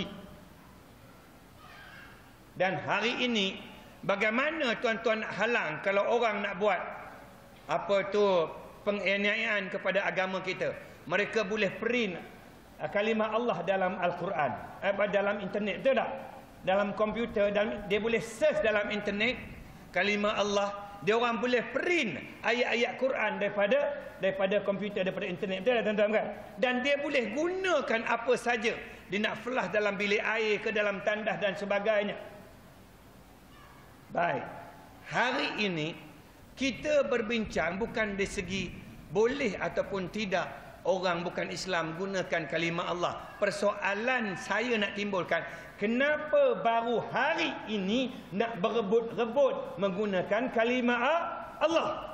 Dan hari ini bagaimana tuan-tuan nak halang kalau orang nak buat apa tu penganiayaan kepada agama kita? Mereka boleh print kalimah Allah dalam Al-Quran, eh, dalam internet, betul tak? Dalam komputer, dalam, dia boleh search dalam internet kalimah Allah. Dia orang boleh print ayat-ayat Quran daripada daripada komputer, daripada internet, betul tak tuan-tuan kan? Dan dia boleh gunakan apa saja. Dia nak flash dalam bilik air ke dalam tandas dan sebagainya. Baik, hari ini kita berbincang bukan dari segi boleh ataupun tidak orang bukan Islam gunakan kalimah Allah. Persoalan saya nak timbulkan, kenapa baru hari ini nak berebut-rebut menggunakan kalimah Allah?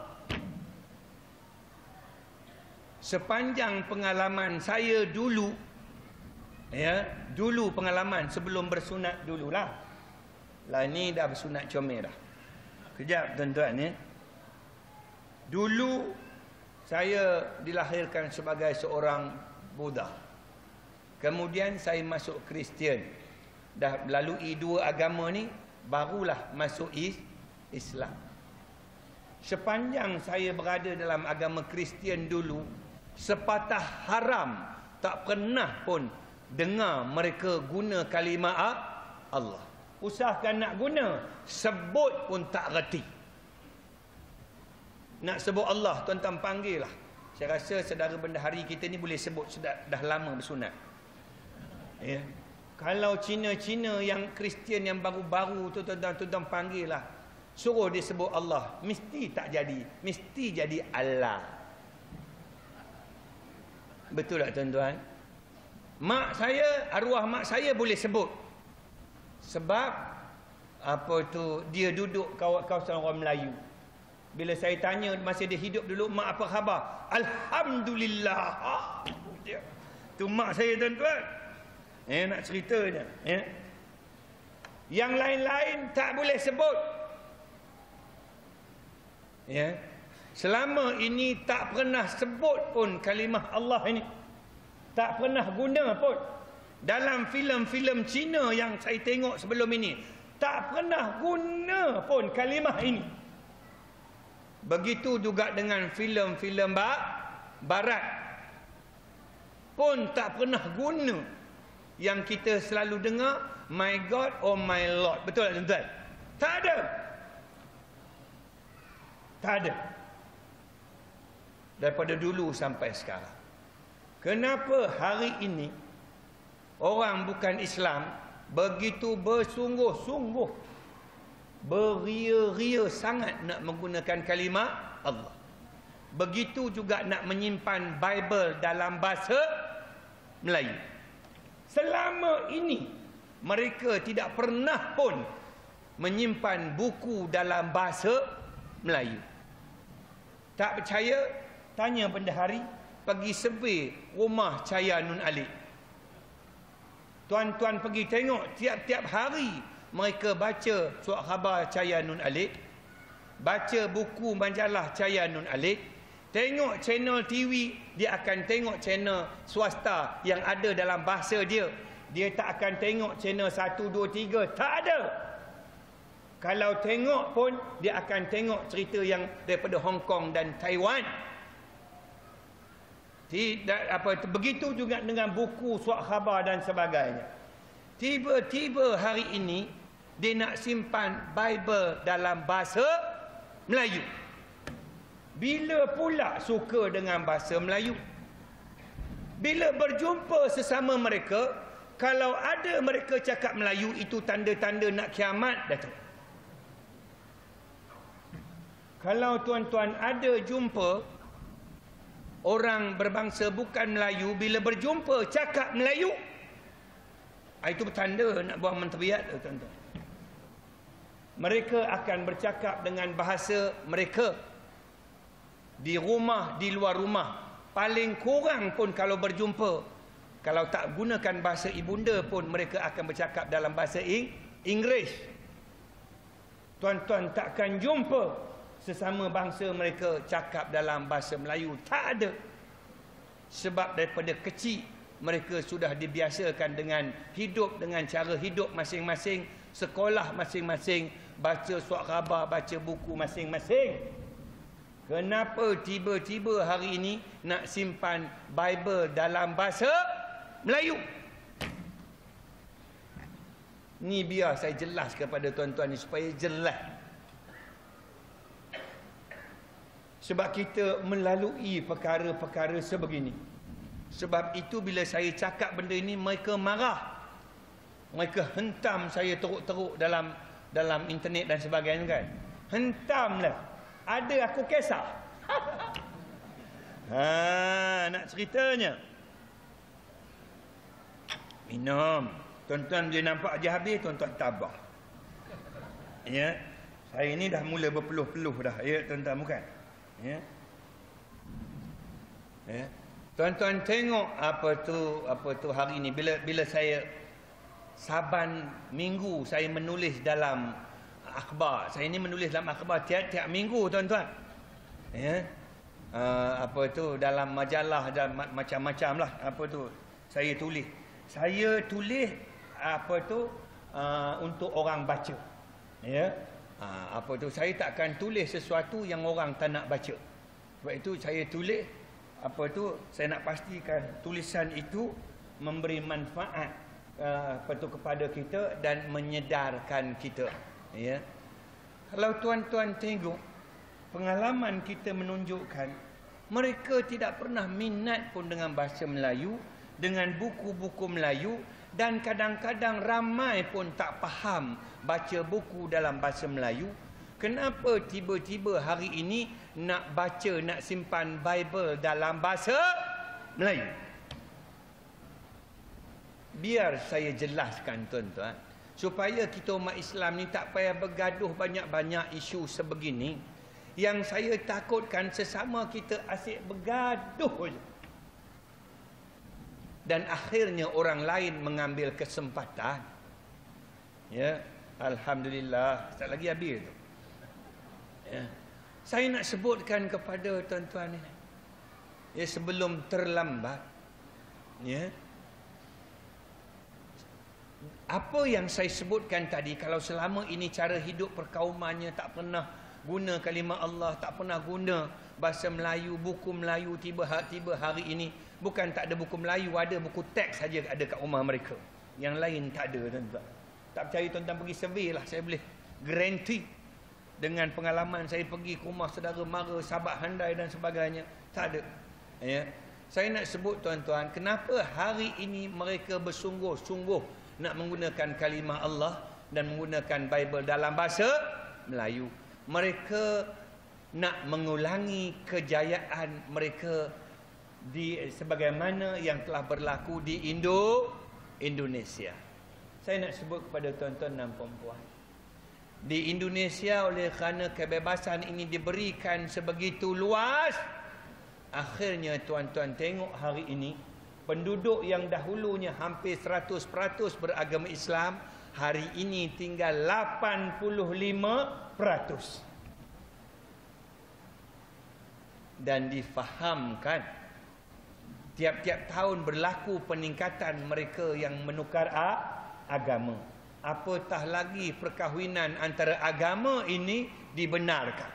Sepanjang pengalaman saya dulu, ya, dulu pengalaman sebelum bersunat dululah. Lah ni dah bersunat comel dah. Kejap tuan-tuan ya. Dulu saya dilahirkan sebagai seorang Buddha. Kemudian saya masuk Kristian. Dah melalui dua agama ni, barulah masuk Islam. Sepanjang saya berada dalam agama Kristian dulu, sepatah haram tak pernah pun dengar mereka guna kalimah Allah. Usahakan nak guna, sebut pun tak reti. Nak sebut Allah, tuan-tuan panggil lah. Saya rasa saudara bendahari kita ni boleh sebut, sudah dah lama bersunat. Ya. Kalau Cina-Cina yang Kristian yang baru-baru tu, tuan-tuan, tuan-tuan panggil lah. Suruh dia sebut Allah, mesti tak jadi. Mesti jadi Allah. Betul tak tuan-tuan? Mak saya, arwah mak saya boleh sebut. Sebab apa tu, dia duduk kawasan orang Melayu. Bila saya tanya masa dia hidup dulu, mak apa khabar? Alhamdulillah. Dia. Tu mak saya tuan-tuan. Eh, nak ceritanya. Eh. Yang lain-lain tak boleh sebut. Ya. Selama ini tak pernah sebut pun kalimah Allah ini. Tak pernah guna pun. Dalam filem-filem Cina yang saya tengok sebelum ini, tak pernah guna pun kalimah ini. Begitu juga dengan filem-filem barat pun tak pernah guna. Yang kita selalu dengar, my God or my Lord. Betul tak tuan-tuan? Tak ada. Tak ada. daripada dulu sampai sekarang. Kenapa hari ini orang bukan Islam begitu bersungguh-sungguh, beria-ria sangat nak menggunakan kalimah Allah. Begitu juga nak menyimpan Bible dalam bahasa Melayu. Selama ini mereka tidak pernah pun menyimpan buku dalam bahasa Melayu. Tak percaya? Tanya bendahari, pergi survey rumah Cahaya Nun Alik. Tuan-tuan pergi tengok tiap-tiap hari mereka baca surat khabar Cahaya Nun Alik, baca buku majalah Cahaya Nun Alik. Tengok channel T V, dia akan tengok channel swasta yang ada dalam bahasa dia. Dia tak akan tengok channel satu, dua, tiga. Tak ada. Kalau tengok pun, dia akan tengok cerita yang daripada Hong Kong dan Taiwan. Tidak, apa, begitu juga dengan buku, surat khabar dan sebagainya. Tiba-tiba hari ini, dia nak simpan Bible dalam bahasa Melayu. Bila pula suka dengan bahasa Melayu? Bila berjumpa sesama mereka, kalau ada mereka cakap Melayu, itu tanda-tanda nak kiamat datang. Kalau tuan-tuan ada jumpa orang berbangsa bukan Melayu, bila berjumpa cakap Melayu, itu bertanda nak buang menteriat, tuan-tuan. Mereka akan bercakap dengan bahasa mereka. Di rumah, di luar rumah. Paling kurang pun kalau berjumpa, kalau tak gunakan bahasa ibunda pun, mereka akan bercakap dalam bahasa Inggeris. Tuan-tuan takkan jumpa sesama bangsa mereka cakap dalam bahasa Melayu. Tak ada. Sebab daripada kecil mereka sudah dibiasakan dengan hidup dengan cara hidup masing-masing, sekolah masing-masing, baca surat khabar, baca buku masing-masing. Kenapa tiba-tiba hari ini nak simpan Bible dalam bahasa Melayu? Ni biar saya jelas kepada tuan-tuan ni supaya jelas. Sebab kita melalui perkara-perkara sebegini. Sebab itu bila saya cakap benda ini, mereka marah. Mereka hentam saya teruk-teruk dalam dalam internet dan sebagainya kan. Hentamlah. Ada aku kisah. Ha, nak ceritanya. Minum. Tuan-tuan dia nampak je habis, tuan-tuan tabah. Ya. Saya ni dah mula berpeluh-peluh dah. Ya, tuan-tuan bukan? Ya. Ya. Tuan-tuan tengok apa tu apa tu hari ni bila bila saya Saban minggu saya menulis dalam akhbar. Saya ni menulis dalam akhbar tiap-tiap minggu, tuan-tuan. Ya. Uh, apa tu dalam majalah dan macam-macam lah apa tu saya tulis. Saya tulis apa tu uh, untuk orang baca. Ya. Uh, apa tu saya takkan tulis sesuatu yang orang tak nak baca. Sebab itu saya tulis apa tu saya nak pastikan tulisan itu memberi manfaat uh, apa tu kepada kita dan menyedarkan kita. Ya. Kalau tuan-tuan tengok pengalaman kita menunjukkan mereka tidak pernah minat pun dengan bahasa Melayu, dengan buku-buku Melayu, dan kadang-kadang ramai pun tak faham baca buku dalam bahasa Melayu. Kenapa tiba-tiba hari ini nak baca, nak simpan Bible dalam bahasa Melayu? Biar saya jelaskan, tuan-tuan, supaya kita umat Islam ni tak payah bergaduh banyak-banyak isu sebegini. Yang saya takutkan sesama kita asyik bergaduh je. Dan akhirnya orang lain mengambil kesempatan. Ya, alhamdulillah, tak lagi habis tu. Ya. Saya nak sebutkan kepada tuan-tuan ni, ya, sebelum terlambat, ya. Apa yang saya sebutkan tadi, kalau selama ini cara hidup perkaumannya tak pernah guna kalimah Allah, tak pernah guna bahasa Melayu, buku Melayu, tiba-tiba hari ini bukan tak ada buku Melayu, ada buku teks saja ada kat rumah mereka. Yang lain tak ada, tuan-tuan. Tak percaya tuan-tuan pergi survey lah, saya boleh guarantee dengan pengalaman saya pergi ke rumah saudara mara, sahabat handai dan sebagainya. Tak ada. Ya. Saya nak sebut tuan-tuan, kenapa hari ini mereka bersungguh-sungguh nak menggunakan kalimah Allah dan menggunakan Bible dalam bahasa Melayu. Mereka nak mengulangi kejayaan mereka di sebagaimana yang telah berlaku di Indo Indonesia. Saya nak sebut kepada tuan-tuan dan puan-puan, di Indonesia oleh kerana kebebasan ini diberikan sebegitu luas, akhirnya tuan-tuan tengok hari ini penduduk yang dahulunya hampir seratus peratus beragama Islam, hari ini tinggal lapan puluh lima peratus. Dan difahamkan tiap-tiap tahun berlaku peningkatan mereka yang menukar agama. Apatah lagi perkahwinan antara agama ini dibenarkan.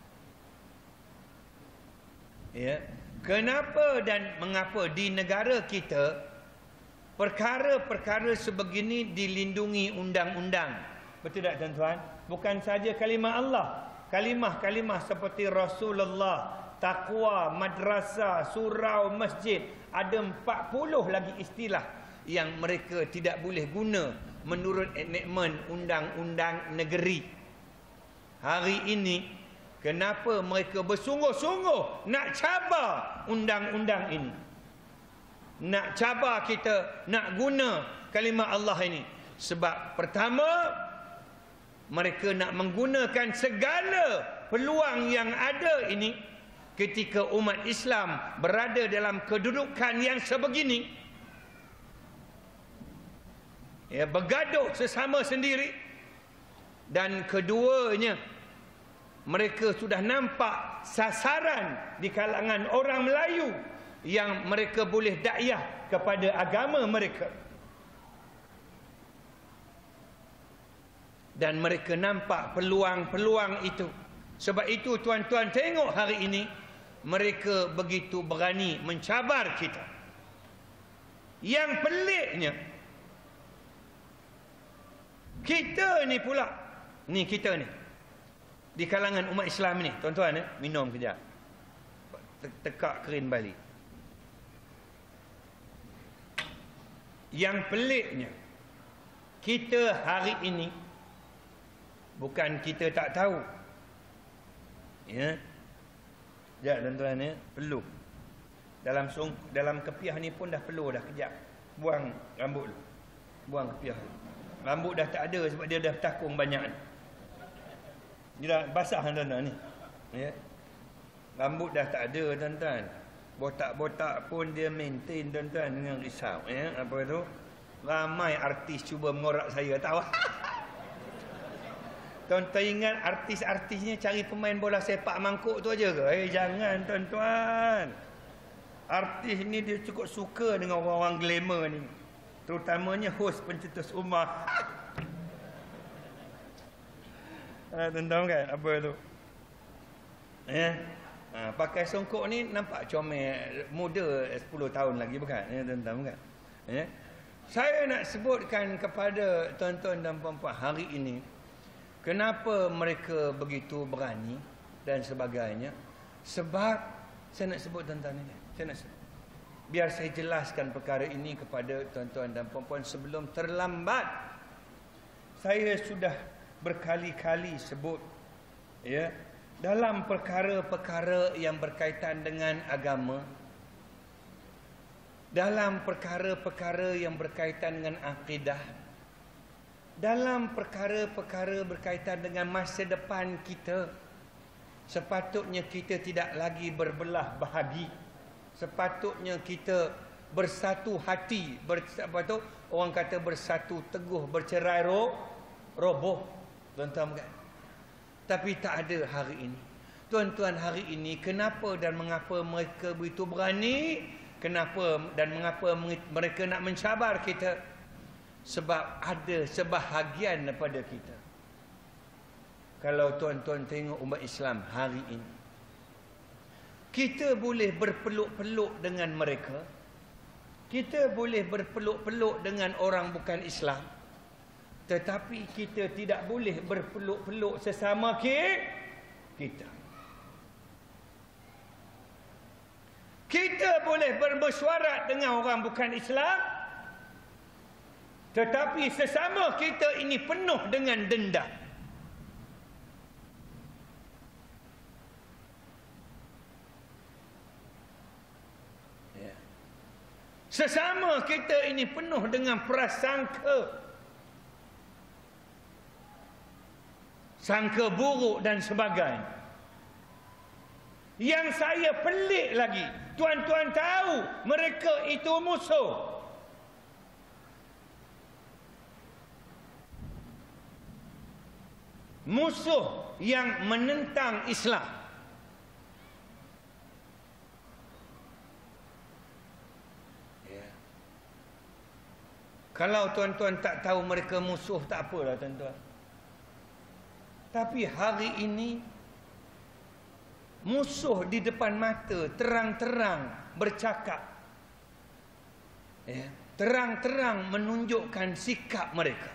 Ya, kenapa dan mengapa di negara kita perkara-perkara sebegini dilindungi undang-undang? Betul tak tuan-tuan? Bukan saja kalimah Allah, kalimah-kalimah seperti Rasulullah, takwa, madrasah, surau, masjid, ada empat puluh lagi istilah yang mereka tidak boleh guna menurut enactment undang-undang negeri. Hari ini kenapa mereka bersungguh-sungguh nak cabar undang-undang ini? Nak cabar kita nak guna kalimah Allah ini. Sebab pertama, mereka nak menggunakan segala peluang yang ada ini ketika umat Islam berada dalam kedudukan yang sebegini, ya, bergaduh sesama sendiri. Dan keduanya, mereka sudah nampak sasaran di kalangan orang Melayu yang mereka boleh dakwah kepada agama mereka. Dan mereka nampak peluang-peluang itu. Sebab itu tuan-tuan tengok hari ini mereka begitu berani mencabar kita. Yang peliknya, kita ni pula, ni kita ni di kalangan umat Islam ni, tuan-tuan, eh, minum kejap, tekak kerin balik. Yang peliknya, kita hari ini, bukan kita tak tahu, ya, sekejap tuan-tuan, ya, perlu dalam sung, dalam kepiah ni pun dah perlu dah, kejap buang rambut dulu, buang kepiah dulu. Rambut dah tak ada sebab dia dah takung banyak. Dia dah basah tuan-tuan ni, ya. Rambut dah tak ada tuan-tuan. Botak-botak pun dia maintain tuan-tuan dengan risau, ya. Apa tu? Ramai artis cuba mengorak saya, tahu. Tuan-tuan ingat artis-artisnya cari pemain bola sepak mangkuk tu aja ke? Eh, jangan tuan-tuan. Artis ni dia cukup suka dengan orang-orang glamour ni. Terutamanya hos pencetus umah. Ha, tuan-tuan kan apa tu? Ya. Ha, pakai songkok ni nampak comel, muda sepuluh tahun lagi, bukan? Ya, tuan-tuan, bukan? Ya. Saya nak sebutkan kepada tuan-tuan dan puan-puan hari ini, kenapa mereka begitu berani dan sebagainya. Sebab saya nak sebut tuan-tuan ini. Saya nak sebut. Biar saya jelaskan perkara ini kepada tuan-tuan dan puan-puan sebelum terlambat. Saya sudah berkali-kali sebut, ya, dalam perkara-perkara yang berkaitan dengan agama, dalam perkara-perkara yang berkaitan dengan akidah, dalam perkara-perkara berkaitan dengan masa depan kita, sepatutnya kita tidak lagi berbelah bahagi. Sepatutnya kita bersatu hati, ber, apa tu? Orang kata bersatu teguh, bercerai roh, roboh. Tuan-tuan kan? Tapi tak ada hari ini. Tuan-tuan, hari ini kenapa dan mengapa mereka begitu berani? Kenapa dan mengapa mereka nak mencabar kita? Sebab ada sebahagian daripada kita. Kalau tuan-tuan tengok umat Islam hari ini, kita boleh berpeluk-peluk dengan mereka. Kita boleh berpeluk-peluk dengan orang bukan Islam. Tetapi kita tidak boleh berpeluk-peluk sesama kita. Kita boleh bermesyuarat dengan orang bukan Islam, tetapi sesama kita ini penuh dengan dendam. Ya. Sesama kita ini penuh dengan prasangka, sangka buruk dan sebagainya. Yang saya pelik lagi, tuan-tuan tahu mereka itu musuh. Musuh yang menentang Islam. Ya. Kalau tuan-tuan tak tahu mereka musuh, tak apalah tuan-tuan. Tapi hari ini musuh di depan mata terang-terang bercakap, ya, terang-terang menunjukkan sikap mereka,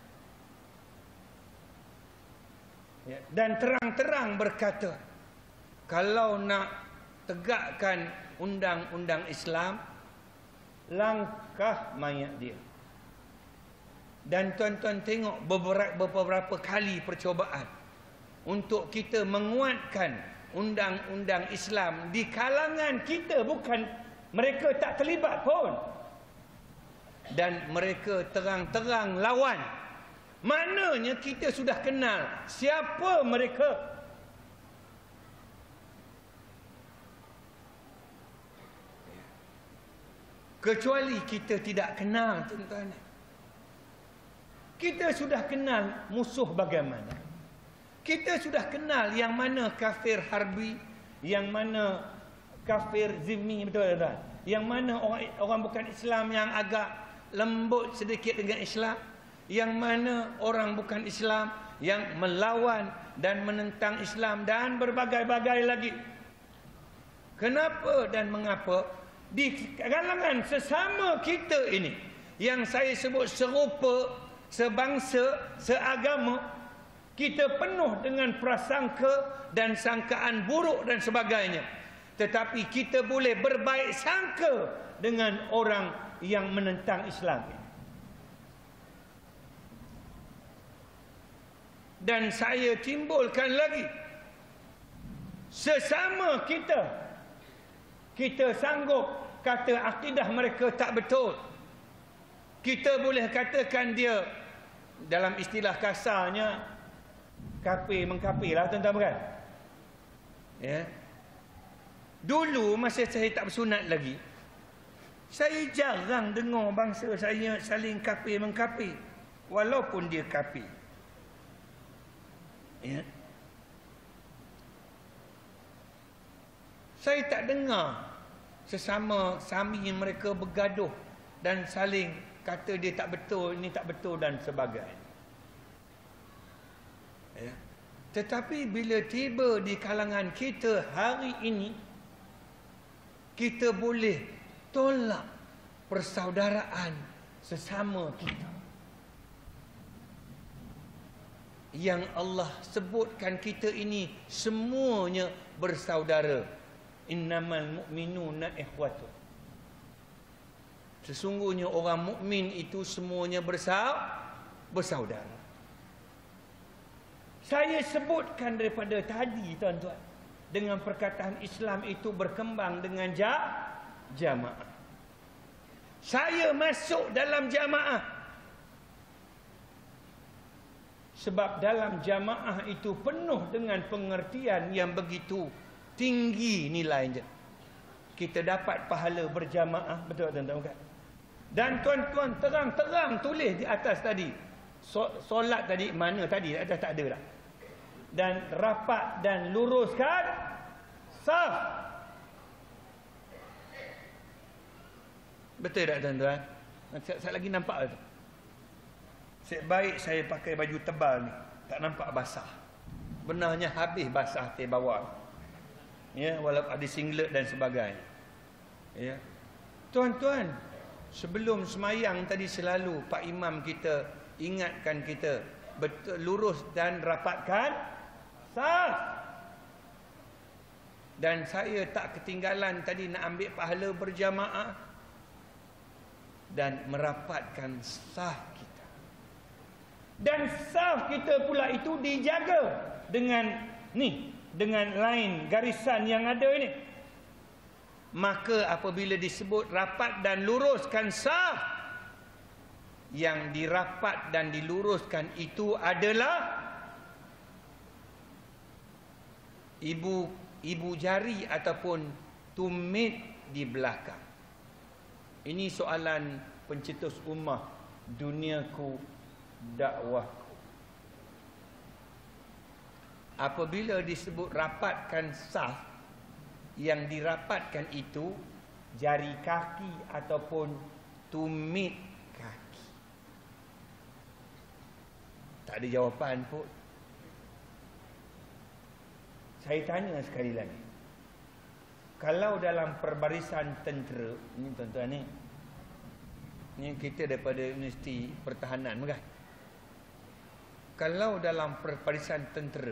ya, dan terang-terang berkata, kalau nak tegakkan undang-undang Islam, langkah mayat dia. Dan tuan-tuan tengok beberapa, beberapa kali percubaan untuk kita menguatkan undang-undang Islam di kalangan kita, bukan mereka tak terlibat pun, dan mereka terang-terang lawan. Maknanya kita sudah kenal siapa mereka. Kecuali kita tidak kenal, tuan-tuan. Kita sudah kenal musuh bagaimana. Kita sudah kenal yang mana kafir harbi, yang mana kafir zimmi, betul tak? Yang mana orang, orang bukan Islam yang agak lembut sedikit dengan Islam, yang mana orang bukan Islam yang melawan dan menentang Islam, dan berbagai-bagai lagi. Kenapa dan mengapa di kalangan sesama kita ini, yang saya sebut serupa, sebangsa, seagama, kita penuh dengan prasangka dan sangkaan buruk dan sebagainya. Tetapi kita boleh berbaik sangka dengan orang yang menentang Islam. Dan saya timbulkan lagi, sesama kita, kita sanggup kata akidah mereka tak betul. Kita boleh katakan dia, dalam istilah kasarnya, kafir mengkafir lah, tuan-tuan, bukan? Ya. Dulu masa saya tak bersunat lagi, saya jarang dengar bangsa saya saling kafir mengkafir, walaupun dia kafir. Ya. Saya tak dengar sesama sami mereka bergaduh dan saling kata dia tak betul, ini tak betul dan sebagainya. Ya. Tetapi bila tiba di kalangan kita hari ini, kita boleh tolak persaudaraan sesama kita. Yang Allah sebutkan kita ini semuanya bersaudara. Innamal mu'minuna ikhwatu. Sesungguhnya orang mukmin itu semuanya bersaudara. Saya sebutkan daripada tadi, tuan-tuan, dengan perkataan Islam itu berkembang dengan ja, jamaah. Saya masuk dalam jamaah sebab dalam jamaah itu penuh dengan pengertian yang begitu tinggi nilainya. Kita dapat pahala berjamaah, betul tuan-tuan, bukan? Dan tuan-tuan terang-terang tulis di atas tadi, solat tadi mana tadi, atas tak ada dah. Dan rapat dan luruskan saf. Betul tak tuan-tuan? Saya lagi nampak tu. Sebaik saya pakai baju tebal ni, tak nampak basah. Benarnya habis basah atas bawah. Ya, walaupun ada singlet dan sebagainya. Ya. Tuan-tuan, sebelum semayang tadi selalu Pak Imam kita ingatkan kita betul lurus dan rapatkan saf. Dan saya tak ketinggalan tadi nak ambil pahala berjamaah dan merapatkan saf kita. Dan saf kita pula itu dijaga dengan ni, dengan lain garisan yang ada ini. Maka apabila disebut rapat dan luruskan saf, yang dirapat dan diluruskan itu adalah ibu ibu jari ataupun tumit di belakang. Ini soalan pencetus ummah, duniaku, dakwahku. Apabila disebut rapatkan saf, yang dirapatkan itu jari kaki ataupun tumit kaki. Tak ada jawapan pun. Saya tanya sekali lagi. Kalau dalam perbarisan tentera, ini tuan-tuan ni, ni kita daripada Universiti Pertahanan kan? Kalau dalam perbarisan tentera,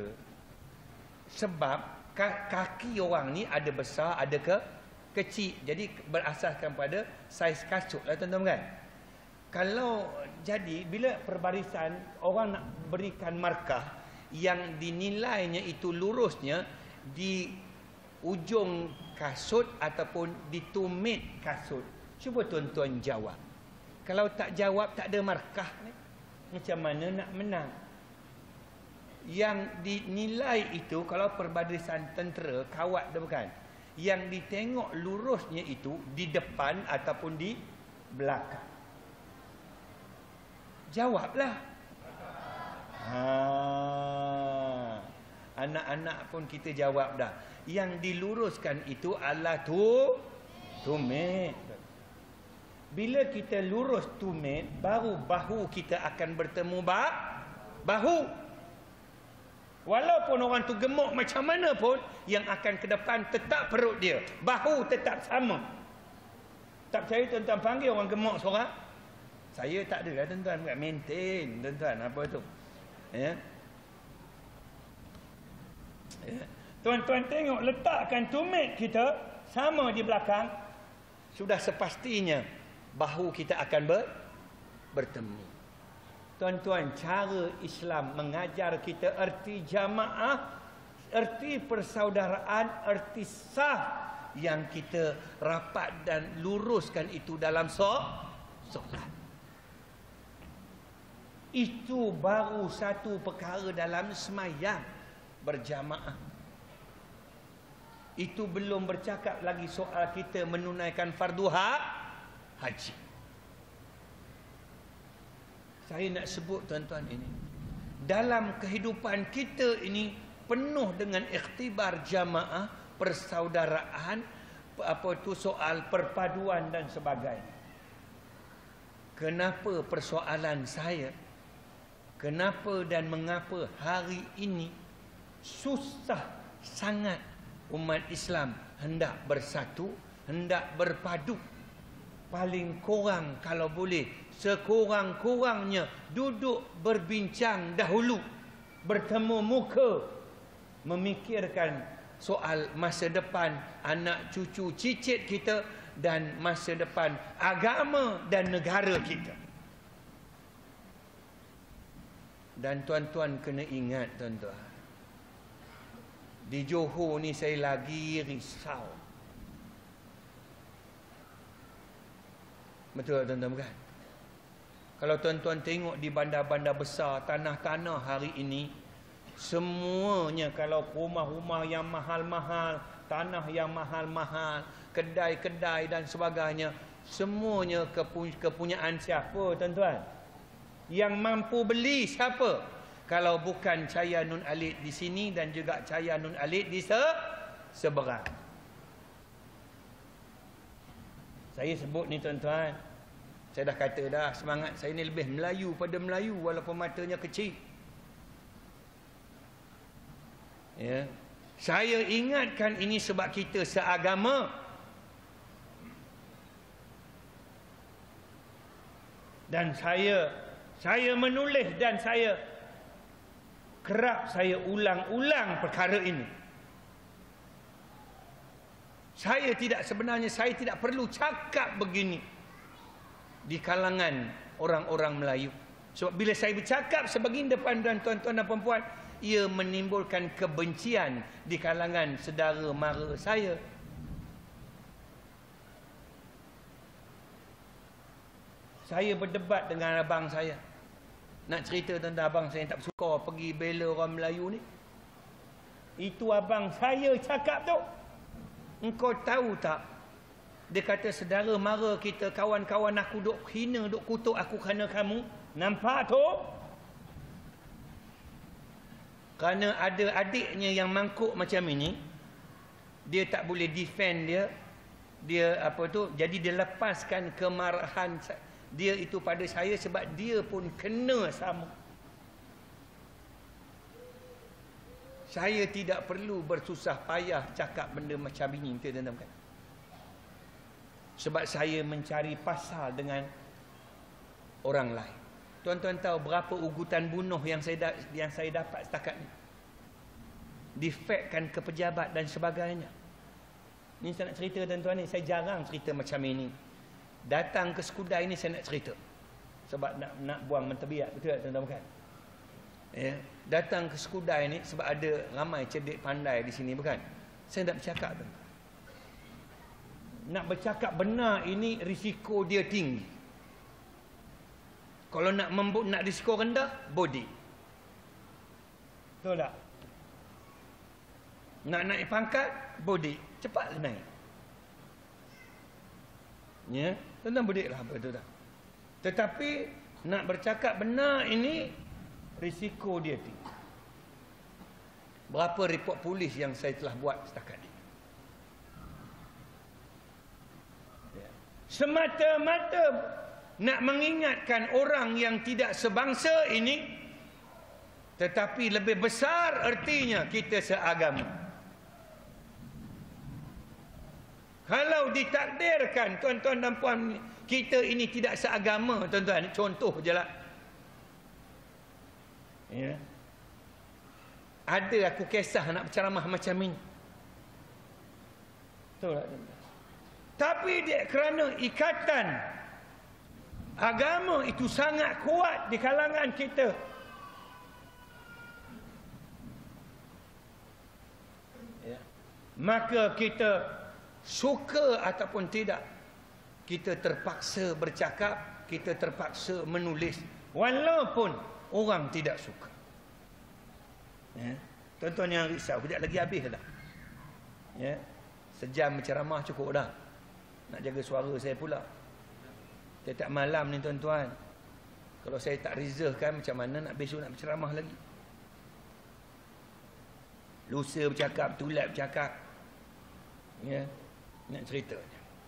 sebab kaki orang ni ada besar, ada ke kecil. Jadi berasaskan pada saiz kasut lah tuan-tuan kan? Kalau jadi bila perbarisan orang nak berikan markah yang dinilainya itu lurusnya di ujung kasut ataupun di tumit kasut. Cuba tuan-tuan jawab. Kalau tak jawab tak ada markah ni, macam mana nak menang? Yang dinilai itu kalau perbarisan tentera kawat tu bukan. Yang ditengok lurusnya itu di depan ataupun di belakang. Jawablah. Ha, anak-anak pun kita jawab dah. Yang diluruskan itu adalah tu tumit. Bila kita lurus tumit, baru bahu kita akan bertemu ba bahu. Walaupun orang tu gemuk macam mana pun, yang akan ke depan tetap perut dia. Bahu tetap sama. Tak percaya tuan-tuan panggil orang gemuk seorang. Saya tak ada lah tuan-tuan, bukan maintain tuan-tuan apa tu. Ya. Ya. Tuan-tuan tengok, letakkan tumit kita sama di belakang, sudah sepastinya bahu kita akan ber, bertemu. Tuan-tuan, cara Islam mengajar kita erti jamaah, erti persaudaraan, erti saf yang kita rapat dan luruskan itu dalam solat. Itu baru satu perkara dalam semayang berjamaah. Itu belum bercakap lagi soal kita menunaikan fardu ha, haji. Saya nak sebut tuan-tuan ini, dalam kehidupan kita ini penuh dengan ikhtibar jamaah, persaudaraan, apa itu soal perpaduan dan sebagainya. Kenapa persoalan saya? Kenapa dan mengapa hari ini susah sangat umat Islam hendak bersatu, hendak berpadu? Paling kurang kalau boleh, sekurang-kurangnya duduk berbincang dahulu, bertemu muka, memikirkan soal masa depan anak cucu cicit kita dan masa depan agama dan negara kita. Dan tuan-tuan kena ingat tuan-tuan, di Johor ni saya lagi risau. Betul tuan-tuan bukan? Kalau tuan-tuan tengok di bandar-bandar besar, tanah-tanah hari ini, semuanya kalau rumah-rumah yang mahal-mahal, tanah yang mahal-mahal, kedai-kedai dan sebagainya, semuanya kepunyaan siapa tuan-tuan? Yang mampu beli siapa? Kalau bukan Cahaya Nun Alid di sini dan juga Cahaya Nun Alid di se seberang. Saya sebut ni tuan-tuan, saya dah kata dah, semangat saya ni lebih Melayu pada Melayu walaupun matanya kecil. Ya. Saya ingatkan ini sebab kita seagama. Dan saya Saya menulis dan saya kerap saya ulang-ulang perkara ini. Saya tidak, sebenarnya saya tidak perlu cakap begini di kalangan orang-orang Melayu. Sebab bila saya bercakap sebegini depan tuan-tuan dan puan-puan, ia menimbulkan kebencian di kalangan saudara mara saya. Saya berdebat dengan abang saya. Nak cerita tentang abang saya yang tak suka pergi bela orang Melayu ni. Itu abang saya cakap tu. Engkau tahu tak? Dia kata saudara mara kita, kawan-kawan aku duk hina, duk kutuk aku kerana kamu. Nampak tu? Kerana ada adiknya yang mangkuk macam ini, dia tak boleh defend dia. Dia apa tu? Jadi dia lepaskan kemarahan dia itu pada saya sebab dia pun kena sama. Saya tidak perlu bersusah payah cakap benda macam ini, tuan-tuan. Sebab saya mencari pasal dengan orang lain. Tuan-tuan tahu berapa ugutan bunuh yang saya yang saya dapat setakat ni? Difekkan ke pejabat dan sebagainya. Ni saya nak cerita tuan-tuan ni, saya jarang cerita macam ini. Datang ke Skudai ni saya nak cerita. Sebab nak nak buang mentebiat, betul tak tuan-tuan bukan? Ya, datang ke Skudai ni sebab ada ramai cerdik pandai di sini bukan? Saya nak bercakap tuan. Nak bercakap benar ini risiko dia tinggi. Kalau nak membut nak risiko rendah, body. Betul tak? Nak naik pangkat, body. Cepat naik. Ya, tuan-tuan budi lah, betul tak? Tetapi nak bercakap benar ini risiko dia tinggi. Berapa report polis yang saya telah buat setakat ini? Ya. Semata-mata nak mengingatkan orang yang tidak sebangsa ini, tetapi lebih besar artinya kita seagama. Kalau ditakdirkan tuan-tuan dan puan kita ini tidak seagama, tuan-tuan, contoh je lah. Ya. Ada aku kisah nak berceramah macam ini. Betul tak, tuan-tuan? Tapi dia kerana ikatan agama itu sangat kuat di kalangan kita, ya, maka kita suka ataupun tidak, kita terpaksa bercakap, kita terpaksa menulis walaupun orang tidak suka. Ya. Tuan-tuan yang risau, kejap lagi habis dah. Ya. Sejam berceramah cukup dah. Nak jaga suara saya pula. Setiap malam ni tuan-tuan, kalau saya tak reservekan, macam mana nak besok nak berceramah lagi? Lusa bercakap, tulat bercakap. Ya. Nak cerita.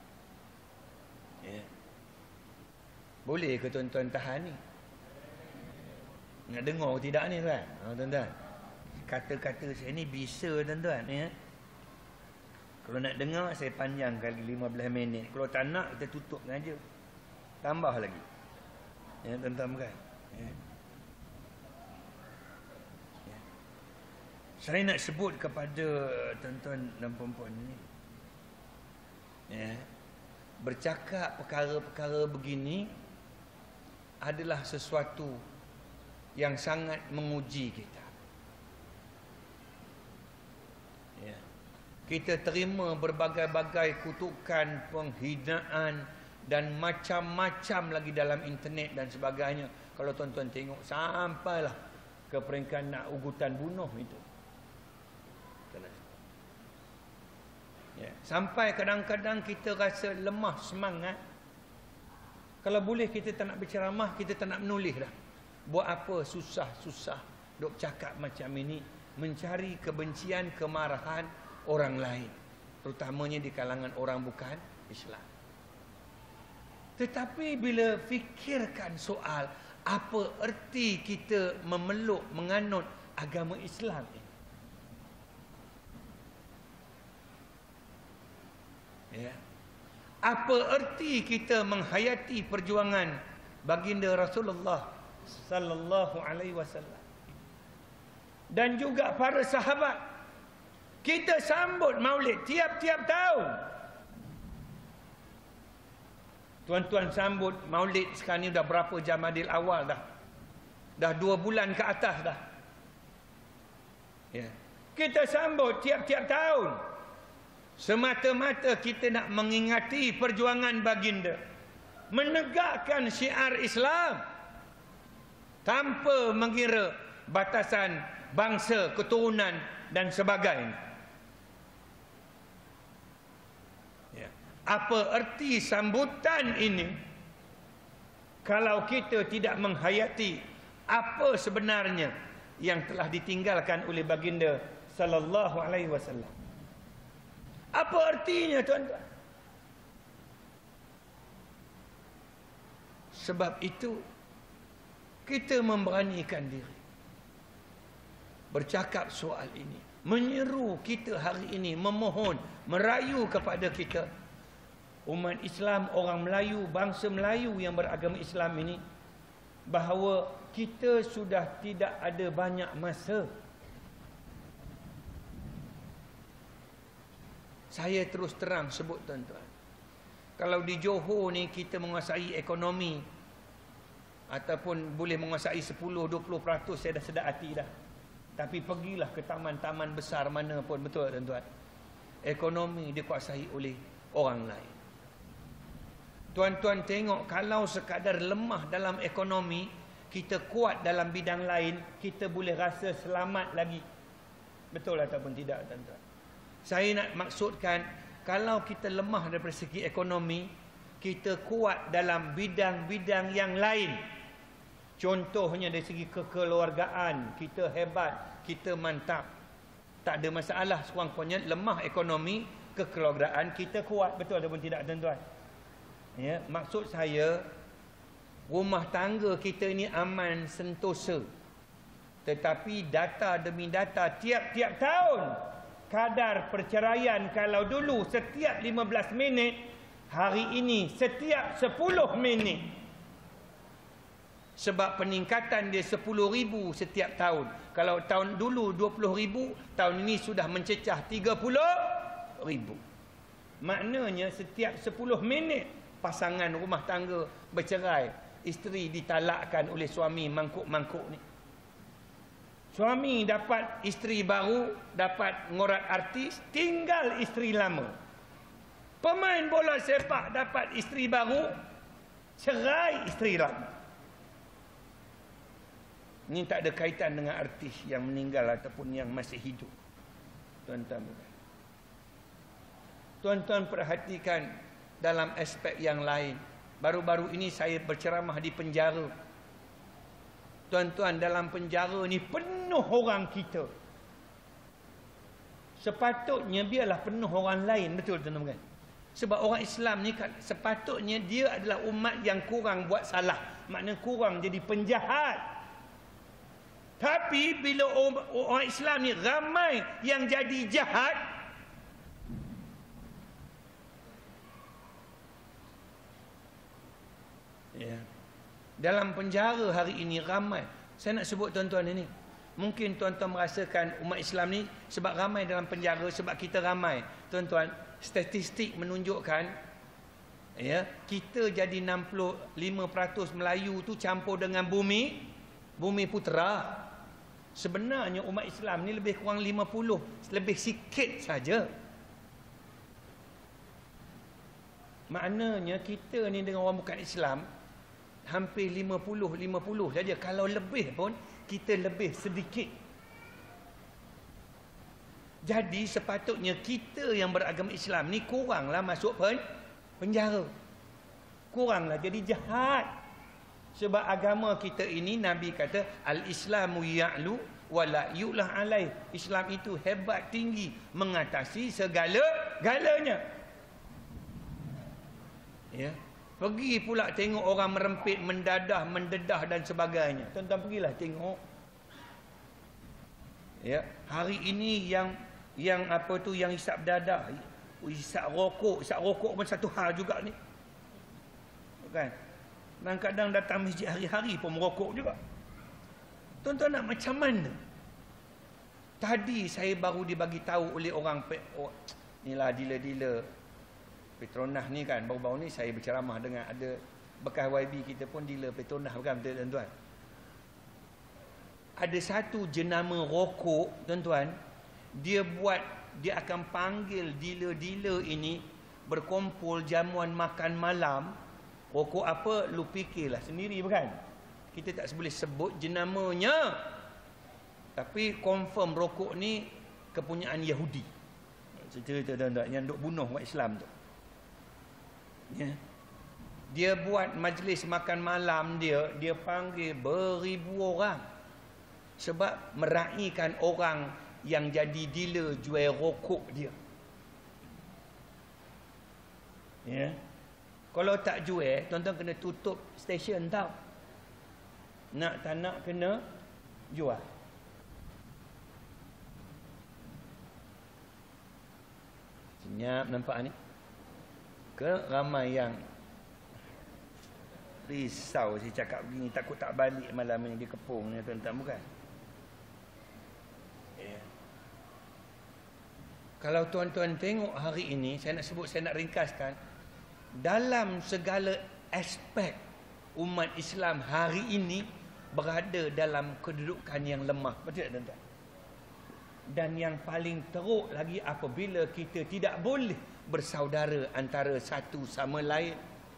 Ya. Boleh ke tuan-tuan tahan ni? Nak dengar ke tidak ni tuan? Ha, tuan-tuan. Kata-kata saya ni bisa tuan-tuan. Ya. Kalau nak dengar, saya panjang kali lima belas minit. Kalau tak nak, kita tutup saja. Tambah lagi. Ya, tuan-tuan bukan? Ya. Ya. Saya nak sebut kepada tuan-tuan dan puan-puan ni, ya, bercakap perkara-perkara begini adalah sesuatu yang sangat menguji kita. Ya. Kita terima berbagai-bagai kutukan, penghinaan dan macam-macam lagi dalam internet dan sebagainya. Kalau tuan-tuan tengok, sampailah ke peringkat nak ugutan bunuh itu. Ya. Sampai kadang-kadang kita rasa lemah semangat. Kalau boleh kita tak nak berceramah, kita tak nak menulis dah. Buat apa susah-susah duk cakap macam ini, mencari kebencian, kemarahan orang lain, terutamanya di kalangan orang bukan Islam. Tetapi bila fikirkan soal apa erti kita memeluk, menganut agama Islam ini, ya, apa erti kita menghayati perjuangan baginda Rasulullah sallallahu alaihi wasallam dan juga para sahabat Kita sambut Maulid tiap-tiap tahun. Tuan-tuan sambut Maulid sekarang ni dah berapa Jamadil Awal dah? Dah dua bulan ke atas dah. Ya. Kita sambut tiap-tiap tahun. Semata-mata kita nak mengingati perjuangan baginda, menegakkan syiar Islam tanpa mengira batasan bangsa, keturunan dan sebagainya. Ya. Apa erti sambutan ini kalau kita tidak menghayati apa sebenarnya yang telah ditinggalkan oleh baginda sallallahu alaihi wasallam? Apa artinya, tuan-tuan? Sebab itu kita memberanikan diri bercakap soal ini, menyeru kita hari ini, memohon, merayu kepada kita umat Islam, orang Melayu, bangsa Melayu yang beragama Islam ini, bahawa kita sudah tidak ada banyak masa. Saya terus terang sebut, tuan-tuan, kalau di Johor ni kita menguasai ekonomi ataupun boleh menguasai sepuluh dua puluh peratus, saya dah sedar hati dah. Tapi pergilah ke taman-taman besar mana pun, betul tuan-tuan, ekonomi dikuasai oleh orang lain. Tuan-tuan tengok, kalau sekadar lemah dalam ekonomi, kita kuat dalam bidang lain, kita boleh rasa selamat lagi. Betul ataupun tidak, tuan-tuan? Saya nak maksudkan, kalau kita lemah dari segi ekonomi, kita kuat dalam bidang-bidang yang lain. Contohnya dari segi kekeluargaan, kita hebat, kita mantap. Tak ada masalah, sekurang-kurangnya lemah ekonomi, kekeluargaan kita kuat. Betul ataupun tidak, tuan-tuan? Ya, maksud saya, rumah tangga kita ini aman sentosa. Tetapi data demi data, tiap-tiap tahun kadar perceraian, kalau dulu setiap lima belas minit, hari ini setiap sepuluh minit. Sebab peningkatan dia sepuluh ribu setiap tahun. Kalau tahun dulu dua puluh ribu, tahun ini sudah mencecah tiga puluh ribu. Maknanya setiap sepuluh minit pasangan rumah tangga bercerai, isteri ditalakkan oleh suami mangkuk-mangkuk ni. Suami dapat isteri baru, dapat ngorat artis, tinggal isteri lama. Pemain bola sepak dapat isteri baru, cerai isteri lama. Ini tak ada kaitan dengan artis yang meninggal ataupun yang masih hidup. Tuan-tuan, tuan-tuan perhatikan dalam aspek yang lain. Baru-baru ini saya berceramah di penjara. Tuan-tuan, dalam penjara ni penuh orang kita. Sepatutnya biarlah penuh orang lain, betul tuan-tuan? Sebab orang Islam ni kan sepatutnya dia adalah umat yang kurang buat salah, maknanya kurang jadi penjahat. Tapi bila orang Islam ni ramai yang jadi jahat, ya. Dalam penjara hari ini ramai. Saya nak sebut tuan-tuan ini. Mungkin tuan-tuan merasakan umat Islam ni sebab ramai dalam penjara, sebab kita ramai. Tuan-tuan, statistik menunjukkan, ya, kita jadi enam puluh lima peratus Melayu tu campur dengan bumi, bumi putera. Sebenarnya umat Islam ni lebih kurang lima puluh, lebih sikit saja. Maknanya kita ni dengan orang bukan Islam hampir lima puluh lima puluh saja. Kalau lebih pun kita lebih sedikit. Jadi sepatutnya kita yang beragama Islam ni kuranglah masuk pen penjara. Kuranglah jadi jahat. Sebab agama kita ini Nabi kata al-Islamu ya'lu wa la yu'lah alaih. Islam itu hebat tinggi, mengatasi segala-galanya. Ya. Pergi pula tengok orang merempit, mendadah, mendedah dan sebagainya. Tuan-tuan pergilah tengok. Ya, hari ini yang yang apa tu yang hisap dadah, hisap rokok, hisap rokok pun satu hal juga ni. Bukan? Kadang-kadang datang masjid hari-hari pun merokok juga. Tuan-tuan nak macam mana? Tadi saya baru dibagi tahu oleh orang oh, inilah dealer-dealer Petronas ni kan. Baru-baru ni saya berceramah dengan ada bekas Y B kita pun dealer Petronas, bukan betul tuan-tuan. Ada satu jenama rokok tuan-tuan, dia buat, dia akan panggil dealer-dealer ini berkumpul jamuan makan malam. Rokok apa lu fikirlah sendiri, bukan? Kita tak boleh sebut jenamanya. Tapi confirm rokok ni kepunyaan Yahudi. Cerita tuan-tuan yang duk bunuh orang Islam tu. Ya. Dia buat majlis makan malam dia, dia panggil beribu orang. Sebab meraihkan orang yang jadi dealer jual rokok dia. Ya. Kalau tak jual, tuan-tuan kena tutup stesen tau. Nak tak nak kena jual. Senyap nampak ni. Ke ramai yang risau saya cakap begini, takut tak balik malam ni, dia kepung ni tuan-tuan, bukan? Yeah. Kalau tuan-tuan tengok hari ini, saya nak sebut, saya nak ringkaskan, dalam segala aspek umat Islam hari ini berada dalam kedudukan yang lemah. Betul tak tuan-tuan? Dan yang paling teruk lagi apabila kita tidak boleh bersaudara antara satu sama lain.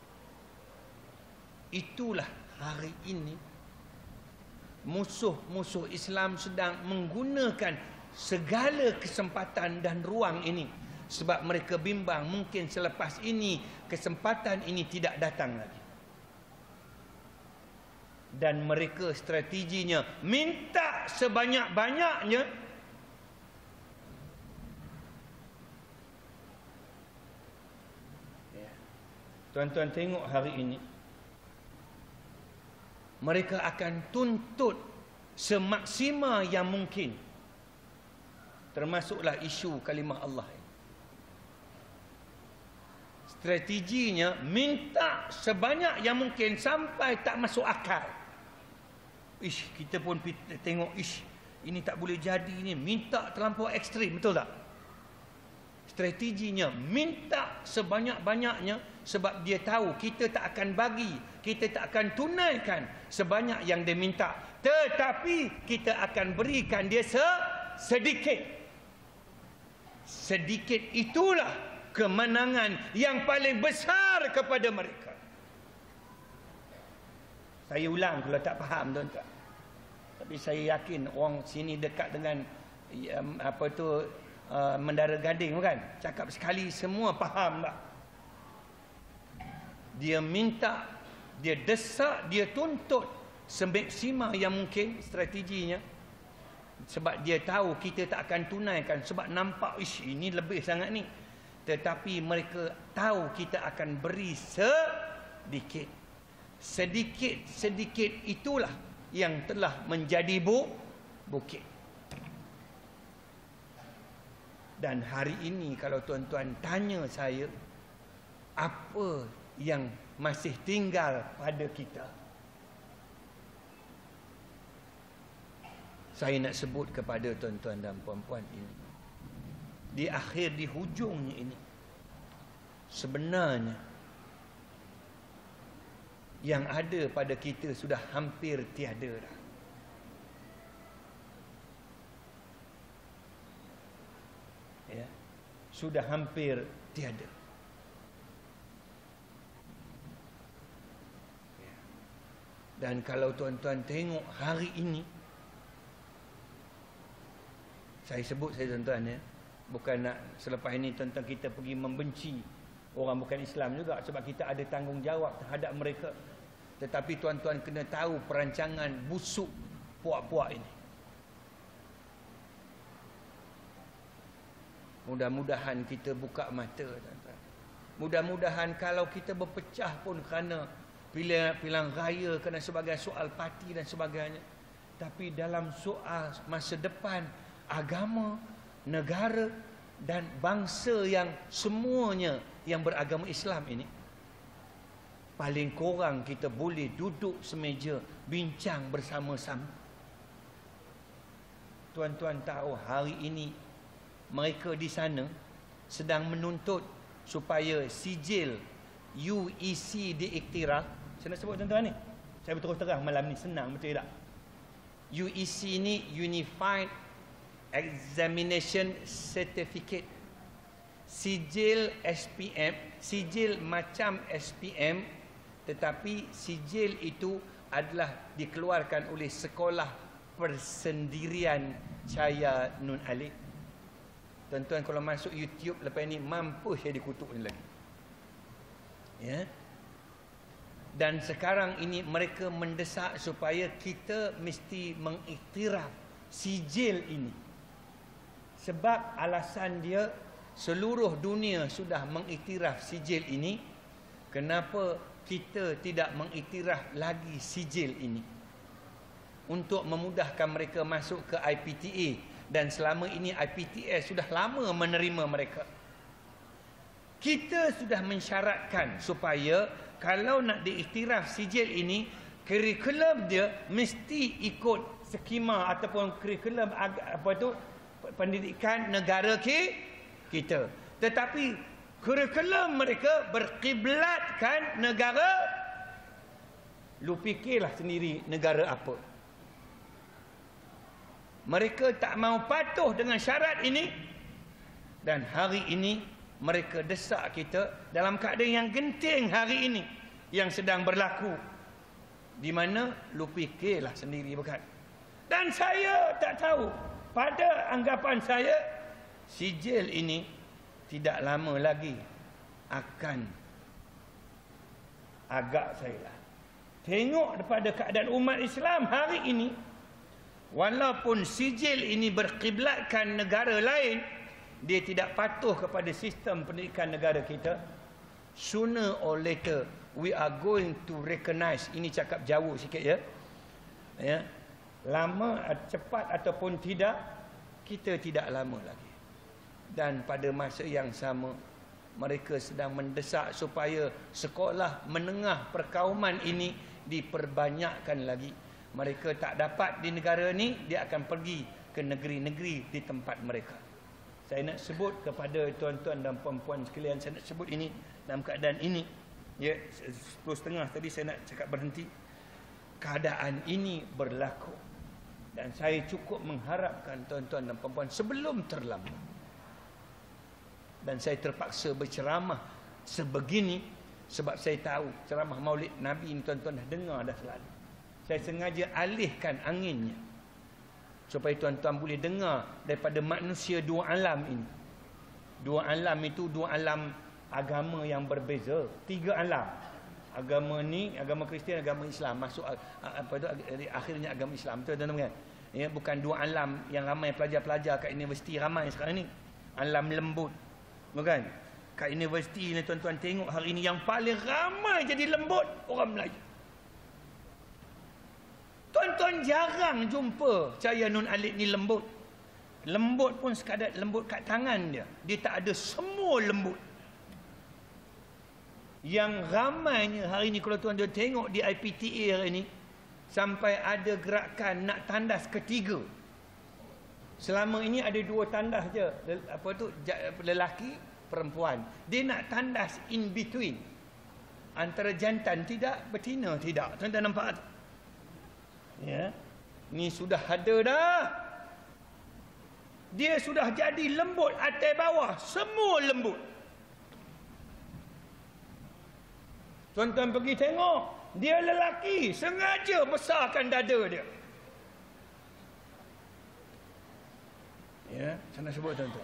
Itulah hari ini musuh-musuh Islam sedang menggunakan segala kesempatan dan ruang ini. Sebab mereka bimbang mungkin selepas ini kesempatan ini tidak datang lagi. Dan mereka strateginya minta sebanyak-banyaknya. Tuan-tuan tengok hari ini, mereka akan tuntut semaksimal yang mungkin, termasuklah isu kalimah Allah. Strateginya minta sebanyak yang mungkin sampai tak masuk akal. Ish, kita pun tengok, ish, ini tak boleh jadi ni, minta terlampau ekstrim, betul tak? Strateginya minta sebanyak-banyaknya sebab dia tahu kita tak akan bagi, kita tak akan tunaikan sebanyak yang dia minta, tetapi kita akan berikan dia se sedikit. Sedikit itulah kemenangan yang paling besar kepada mereka. Saya ulang kalau tak faham tuan-tuan. Tapi saya yakin orang sini dekat dengan um, apa tu Uh, Mendara Gading, bukan? Cakap sekali semua faham tak? Dia minta, dia desak, dia tuntut semaksimal yang mungkin strateginya. Sebab dia tahu kita tak akan tunaikan. Sebab nampak, ish, ini lebih sangat ni. Tetapi mereka tahu kita akan beri sedikit. Sedikit-sedikit itulah yang telah menjadi bu bukit. Dan hari ini kalau tuan-tuan tanya saya, apa yang masih tinggal pada kita? Saya nak sebut kepada tuan-tuan dan puan-puan ini, di akhir, di hujungnya ini, sebenarnya yang ada pada kita sudah hampir tiada dah. Ya, sudah hampir tiada. Ya. Dan kalau tuan-tuan tengok hari ini, saya sebut saya tuan-tuan ya, bukan nak selepas ini tuan-tuan kita pergi membenci orang bukan Islam juga, sebab kita ada tanggungjawab terhadap mereka. Tetapi tuan-tuan kena tahu perancangan busuk puak-puak ini. Mudah-mudahan kita buka mata, tuan-tuan. Mudah-mudahan kalau kita berpecah pun kerana pilihan-pilihan raya, kerana sebagai soal parti dan sebagainya, tapi dalam soal masa depan agama, negara dan bangsa yang semuanya yang beragama Islam ini, paling kurang kita boleh duduk semeja bincang bersama-sama. tuan-tuan tahu hari ini mereka di sana sedang menuntut supaya sijil U E C diiktiraf. Saya nak sebut tuan-tuan ni. Saya berterus terang malam ni, senang betul tak? U E C ni Unified Examination Certificate. Sijil S P M, sijil macam S P M, tetapi sijil itu adalah dikeluarkan oleh Sekolah Persendirian Cahaya Nun Alif. Tuan-tuan kalau masuk YouTube lepas ni, mampu saya dikutuk ni lagi. Ya. Dan sekarang ini mereka mendesak supaya kita mesti mengiktiraf sijil ini. Sebab alasan dia, seluruh dunia sudah mengiktiraf sijil ini, kenapa kita tidak mengiktiraf lagi sijil ini? Untuk memudahkan mereka masuk ke I P T A, dan selama ini I P T A sudah lama menerima mereka. Kita sudah mensyaratkan supaya kalau nak diiktiraf sijil ini, kurikulum dia mesti ikut skema ataupun kurikulum apa tu pendidikan negara kita. Tetapi kurikulum mereka berkiblatkan negara, lu fikirlah sendiri negara apa. Mereka tak mau patuh dengan syarat ini, dan hari ini mereka desak kita dalam keadaan yang genting hari ini yang sedang berlaku, di mana lu fikirlah sendiri, bukan? Dan saya tak tahu, pada anggapan saya sijil ini tidak lama lagi akan, agak saya lah tengok daripada keadaan umat Islam hari ini, walaupun sijil ini berkiblatkan negara lain, dia tidak patuh kepada sistem pendidikan negara kita. Sooner or later we are going to recognize, ini cakap jauh sikit ya, ya, lama cepat ataupun tidak, kita tidak lama lagi. Dan pada masa yang sama mereka sedang mendesak supaya sekolah menengah perkauman ini diperbanyakkan lagi. Mereka tak dapat di negara ni, dia akan pergi ke negeri-negeri di tempat mereka. Saya nak sebut kepada tuan-tuan dan puan-puan sekalian, saya nak sebut ini dalam keadaan ini. Ya, sepuluh setengah tadi saya nak cakap berhenti. Keadaan ini berlaku, dan saya cukup mengharapkan tuan-tuan dan puan-puan sebelum terlambat. Dan saya terpaksa berceramah sebegini sebab saya tahu ceramah Maulid Nabi ini tuan-tuan dah dengar dah selalu. Saya sengaja alihkan anginnya supaya tuan-tuan boleh dengar daripada manusia dua alam ini. Dua alam itu dua alam agama yang berbeza. Tiga alam. Agama ni, agama Kristian, agama Islam. Masuk apa tu akhirnya agama Islam. Betul tuan-tuan kan? Ya, bukan dua alam yang ramai pelajar-pelajar kat universiti ramai sekarang ni. Alam lembut. Bukan? Kat universiti ni tuan-tuan tengok hari ni yang paling ramai jadi lembut orang Melayu. Tuan-tuan jarang jumpa Cahaya Nun Alif ni lembut. Lembut pun sekadar lembut kat tangan dia. Dia tak ada semua lembut. Yang ramainya hari ni kalau tuan-tuan tengok di I P T A hari ni, sampai ada gerakan nak tandas ketiga. Selama ini ada dua tandas je. Apa tu? Lelaki, perempuan. Dia nak tandas in between. Antara jantan tidak, betina tidak. Tuan-tuan nampak tak? Ya, ni sudah ada dah. Dia sudah jadi lembut atas bawah, semua lembut. Tuan-tuan pergi tengok, dia lelaki sengaja besarkan dada dia. Ya, saya nak sebut tuan-tuan.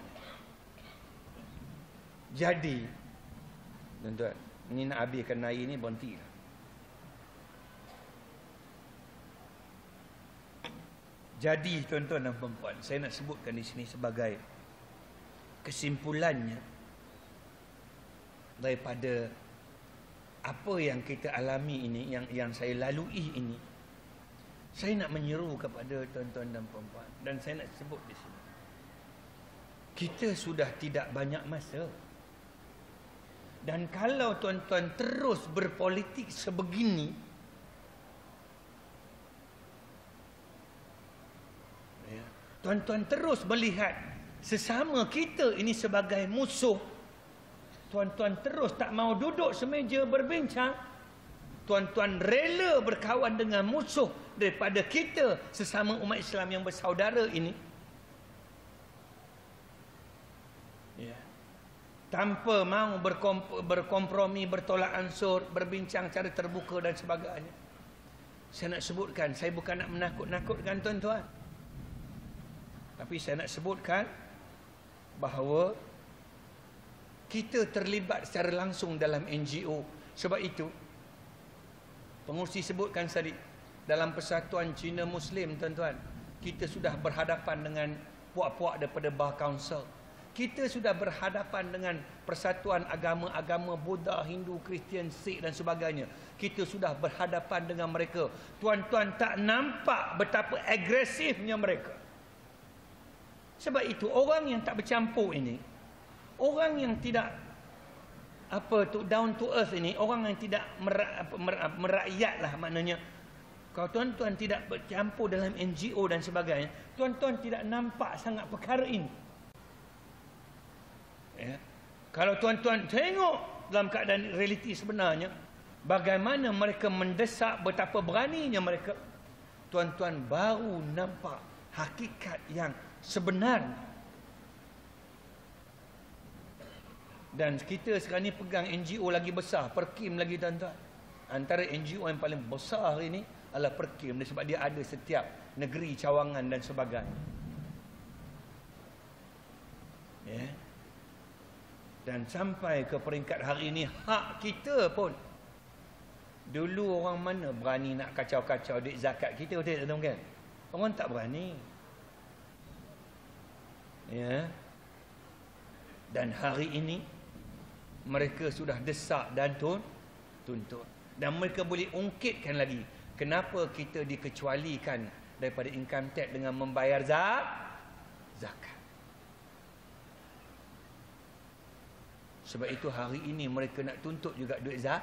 Jadi, tuan-tuan, ini nak habiskan air ni berhenti. Jadi tuan-tuan dan puan-puan, saya nak sebutkan di sini sebagai kesimpulannya daripada apa yang kita alami ini, yang yang saya lalui ini. Saya nak menyeru kepada tuan-tuan dan puan-puan, dan saya nak sebut di sini. Kita sudah tidak banyak masa. Dan kalau tuan-tuan terus berpolitik sebegini, tuan-tuan terus melihat sesama kita ini sebagai musuh, tuan-tuan terus tak mau duduk semeja berbincang, tuan-tuan rela berkawan dengan musuh daripada kita sesama umat Islam yang bersaudara ini, ya, tanpa mau berkom- berkompromi, bertolak ansur, berbincang secara terbuka dan sebagainya. Saya nak sebutkan, saya bukan nak menakut-nakutkan tuan-tuan, tapi saya nak sebutkan bahawa kita terlibat secara langsung dalam N G O. Sebab itu pengurusi sebutkan tadi, dalam Persatuan Cina Muslim, tuan-tuan, kita sudah berhadapan dengan puak-puak daripada Bar Council. Kita sudah berhadapan dengan persatuan agama-agama Buddha, Hindu, Kristian, Sikh dan sebagainya. Kita sudah berhadapan dengan mereka. Tuan-tuan tak nampak betapa agresifnya mereka. Sebab itu orang yang tak bercampur ini, orang yang tidak apa tu down to earth ini, orang yang tidak merak, merak, merakyat lah maknanya. Kalau tuan-tuan tidak bercampur dalam N G O dan sebagainya, tuan-tuan tidak nampak sangat perkara ini. Ya. Kalau tuan-tuan tengok dalam keadaan realiti sebenarnya, bagaimana mereka mendesak, betapa beraninya mereka, tuan-tuan baru nampak hakikat yang sebenarnya. Dan kita sekarang ni pegang N G O lagi besar, Perkim lagi, tuan-tuan. Antara N G O yang paling besar hari ni adalah Perkim, sebab dia ada setiap negeri, cawangan dan sebagainya. Ya. Dan sampai ke peringkat hari ini, hak kita pun, dulu orang mana berani nak kacau-kacau duit zakat kita, betul tak, tuan-tuan? Orang tak berani. Ya. Dan hari ini mereka sudah desak dan tun, tuntut. Dan mereka boleh ungkitkan lagi kenapa kita dikecualikan daripada income tax dengan membayar zakat. Sebab itu hari ini mereka nak tuntut juga duit zakat.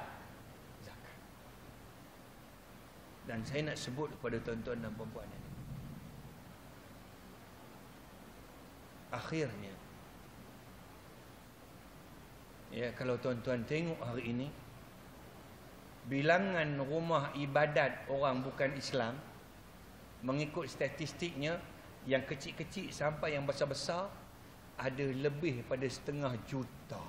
Dan saya nak sebut kepada tuan-tuan dan puan-puan ini, akhirnya, ya, kalau tuan-tuan tengok hari ini, bilangan rumah ibadat orang bukan Islam, mengikut statistiknya, yang kecil-kecil sampai yang besar-besar, ada lebih pada setengah juta.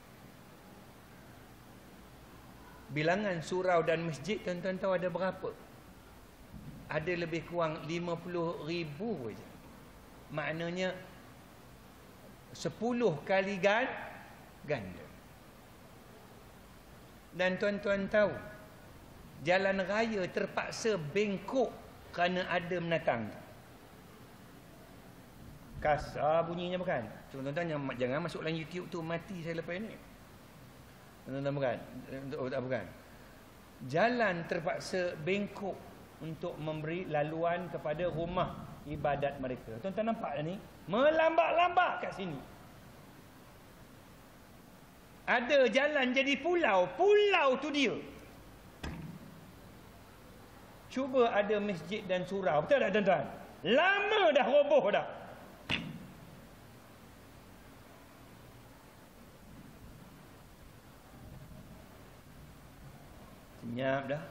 Bilangan surau dan masjid, tuan-tuan tahu ada berapa? Ada lebih kurang lima puluh ribu saja. Maknanya sepuluh kali gan, ganda. Dan tuan-tuan tahu, jalan raya terpaksa bengkok kerana ada menatang. Kasar bunyinya bukan? Tuan-tuan jangan, jangan masuk dalam YouTube tu, mati saya lepas ni. Tuan-tuan bukan? Oh, tak bukan. Jalan terpaksa bengkok untuk memberi laluan kepada rumah ibadat mereka. Tuan-tuan nampak tak ni? Melambat-lambat kat sini. Ada jalan jadi pulau. Pulau tu dia. Cuba ada masjid dan surau. Betul tak, tuan-tuan? Lama dah roboh dah. Senyap dah.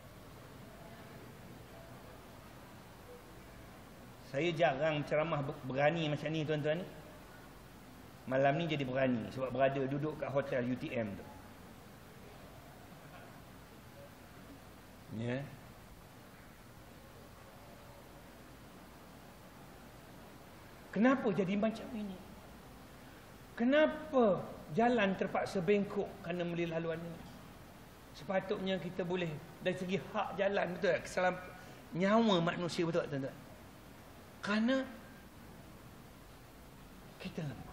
Saya jarang ceramah berani macam ni, tuan-tuan. Malam ni jadi berani sebab berada duduk kat hotel U T M tu. Ya. Kenapa jadi macam ini? Kenapa jalan terpaksa bengkok kerana membeli laluan ini? Sepatutnya kita boleh dari segi hak jalan, betul tak? Keselam, nyawa manusia, betul tak, tuan-tuan? Kerana kita lemah.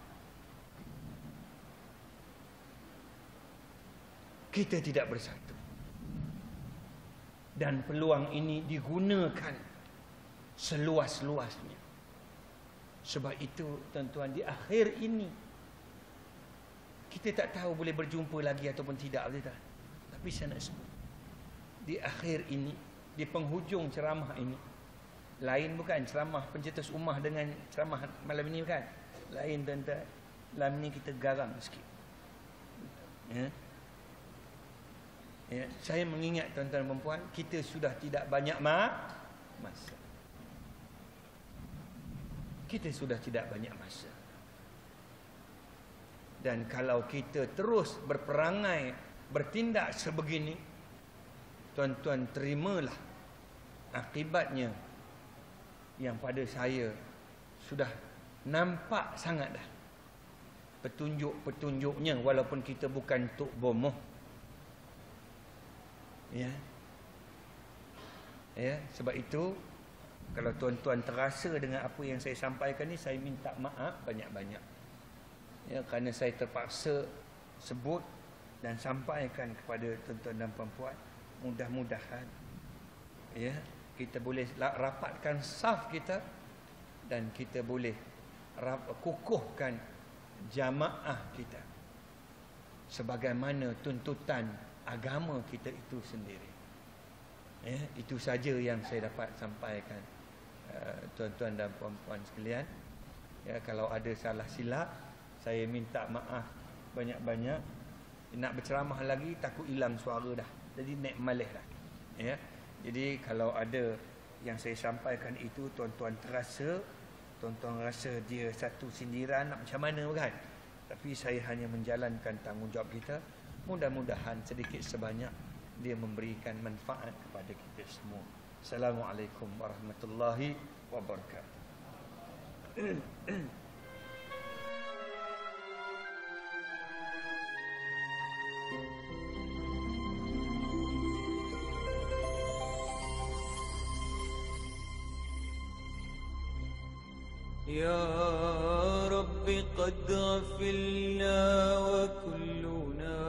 Kita tidak bersatu. Dan peluang ini digunakan seluas-luasnya. Sebab itu, tuan-tuan, di akhir ini kita tak tahu boleh berjumpa lagi ataupun tidak, betul tak? Tapi saya nak sebut, di akhir ini, di penghujung ceramah ini, Lain bukan ceramah pencetus ummah dengan ceramah malam ini bukan. Lain tuan-tuan. Malam ni kita garang sikit. Ya. Ya, saya mengingat tuan-tuan dan puan, kita sudah tidak banyak ma masa. Kita sudah tidak banyak masa. Dan kalau kita terus berperangai, bertindak sebegini, tuan-tuan terimalah akibatnya yang pada saya sudah nampak sangat dah. Petunjuk-petunjuknya walaupun kita bukan tok bomoh. Ya. Ya, sebab itu kalau tuan-tuan terasa dengan apa yang saya sampaikan ni, saya minta maaf banyak-banyak. Ya, kerana saya terpaksa sebut dan sampaikan kepada tuan-tuan dan puan-puan. Mudah-mudahan ya, kita boleh rapatkan saf kita dan kita boleh kukuhkan jamaah kita sebagaimana tuntutan agama kita itu sendiri. Ya, itu saja yang saya dapat sampaikan, uh, tuan-tuan dan puan-puan sekalian. Ya, kalau ada salah silap, saya minta maaf banyak-banyak. Nak berceramah lagi takut hilang suara dah. Jadi naik malih dah. Ya. Jadi kalau ada yang saya sampaikan itu tuan-tuan terasa, tuan-tuan rasa dia satu sindiran nak macam mana kan? Tapi saya hanya menjalankan tanggungjawab kita. Mudah-mudahan sedikit sebanyak dia memberikan manfaat kepada kita semua. Assalamualaikum warahmatullahi wabarakatuh. يا رب قد غفلنا وكلنا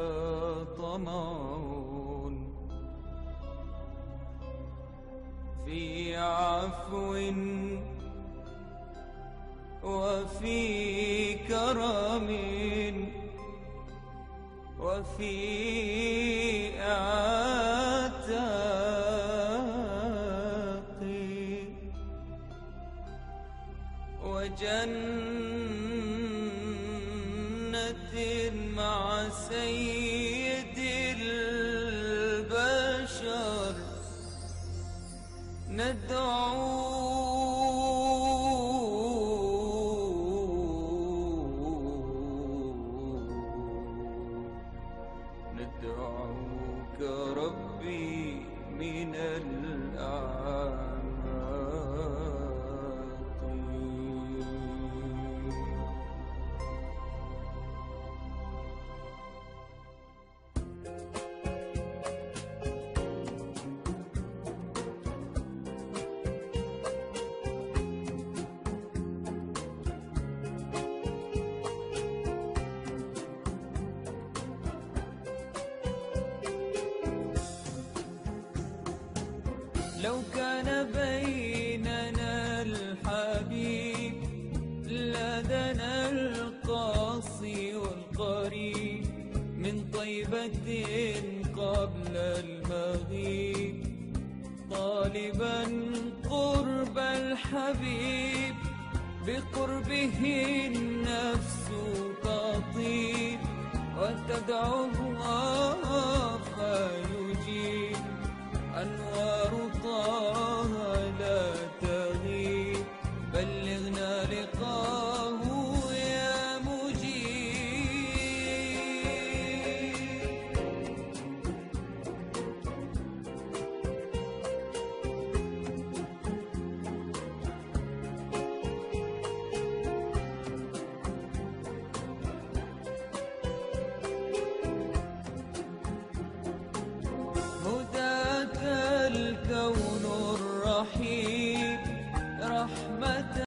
طمعون في عفو وفي كرم وفي عتاق وجنة مع سيد البشر ندعو ندعوك ربي من الأعماق. لو كان بيننا الحبيب لدنا القاصي والقريب من طيبة قبل المغيب طالبا قرب الحبيب بقربه النفس تطيب وتدعو الله فيجيب أنوار طه لا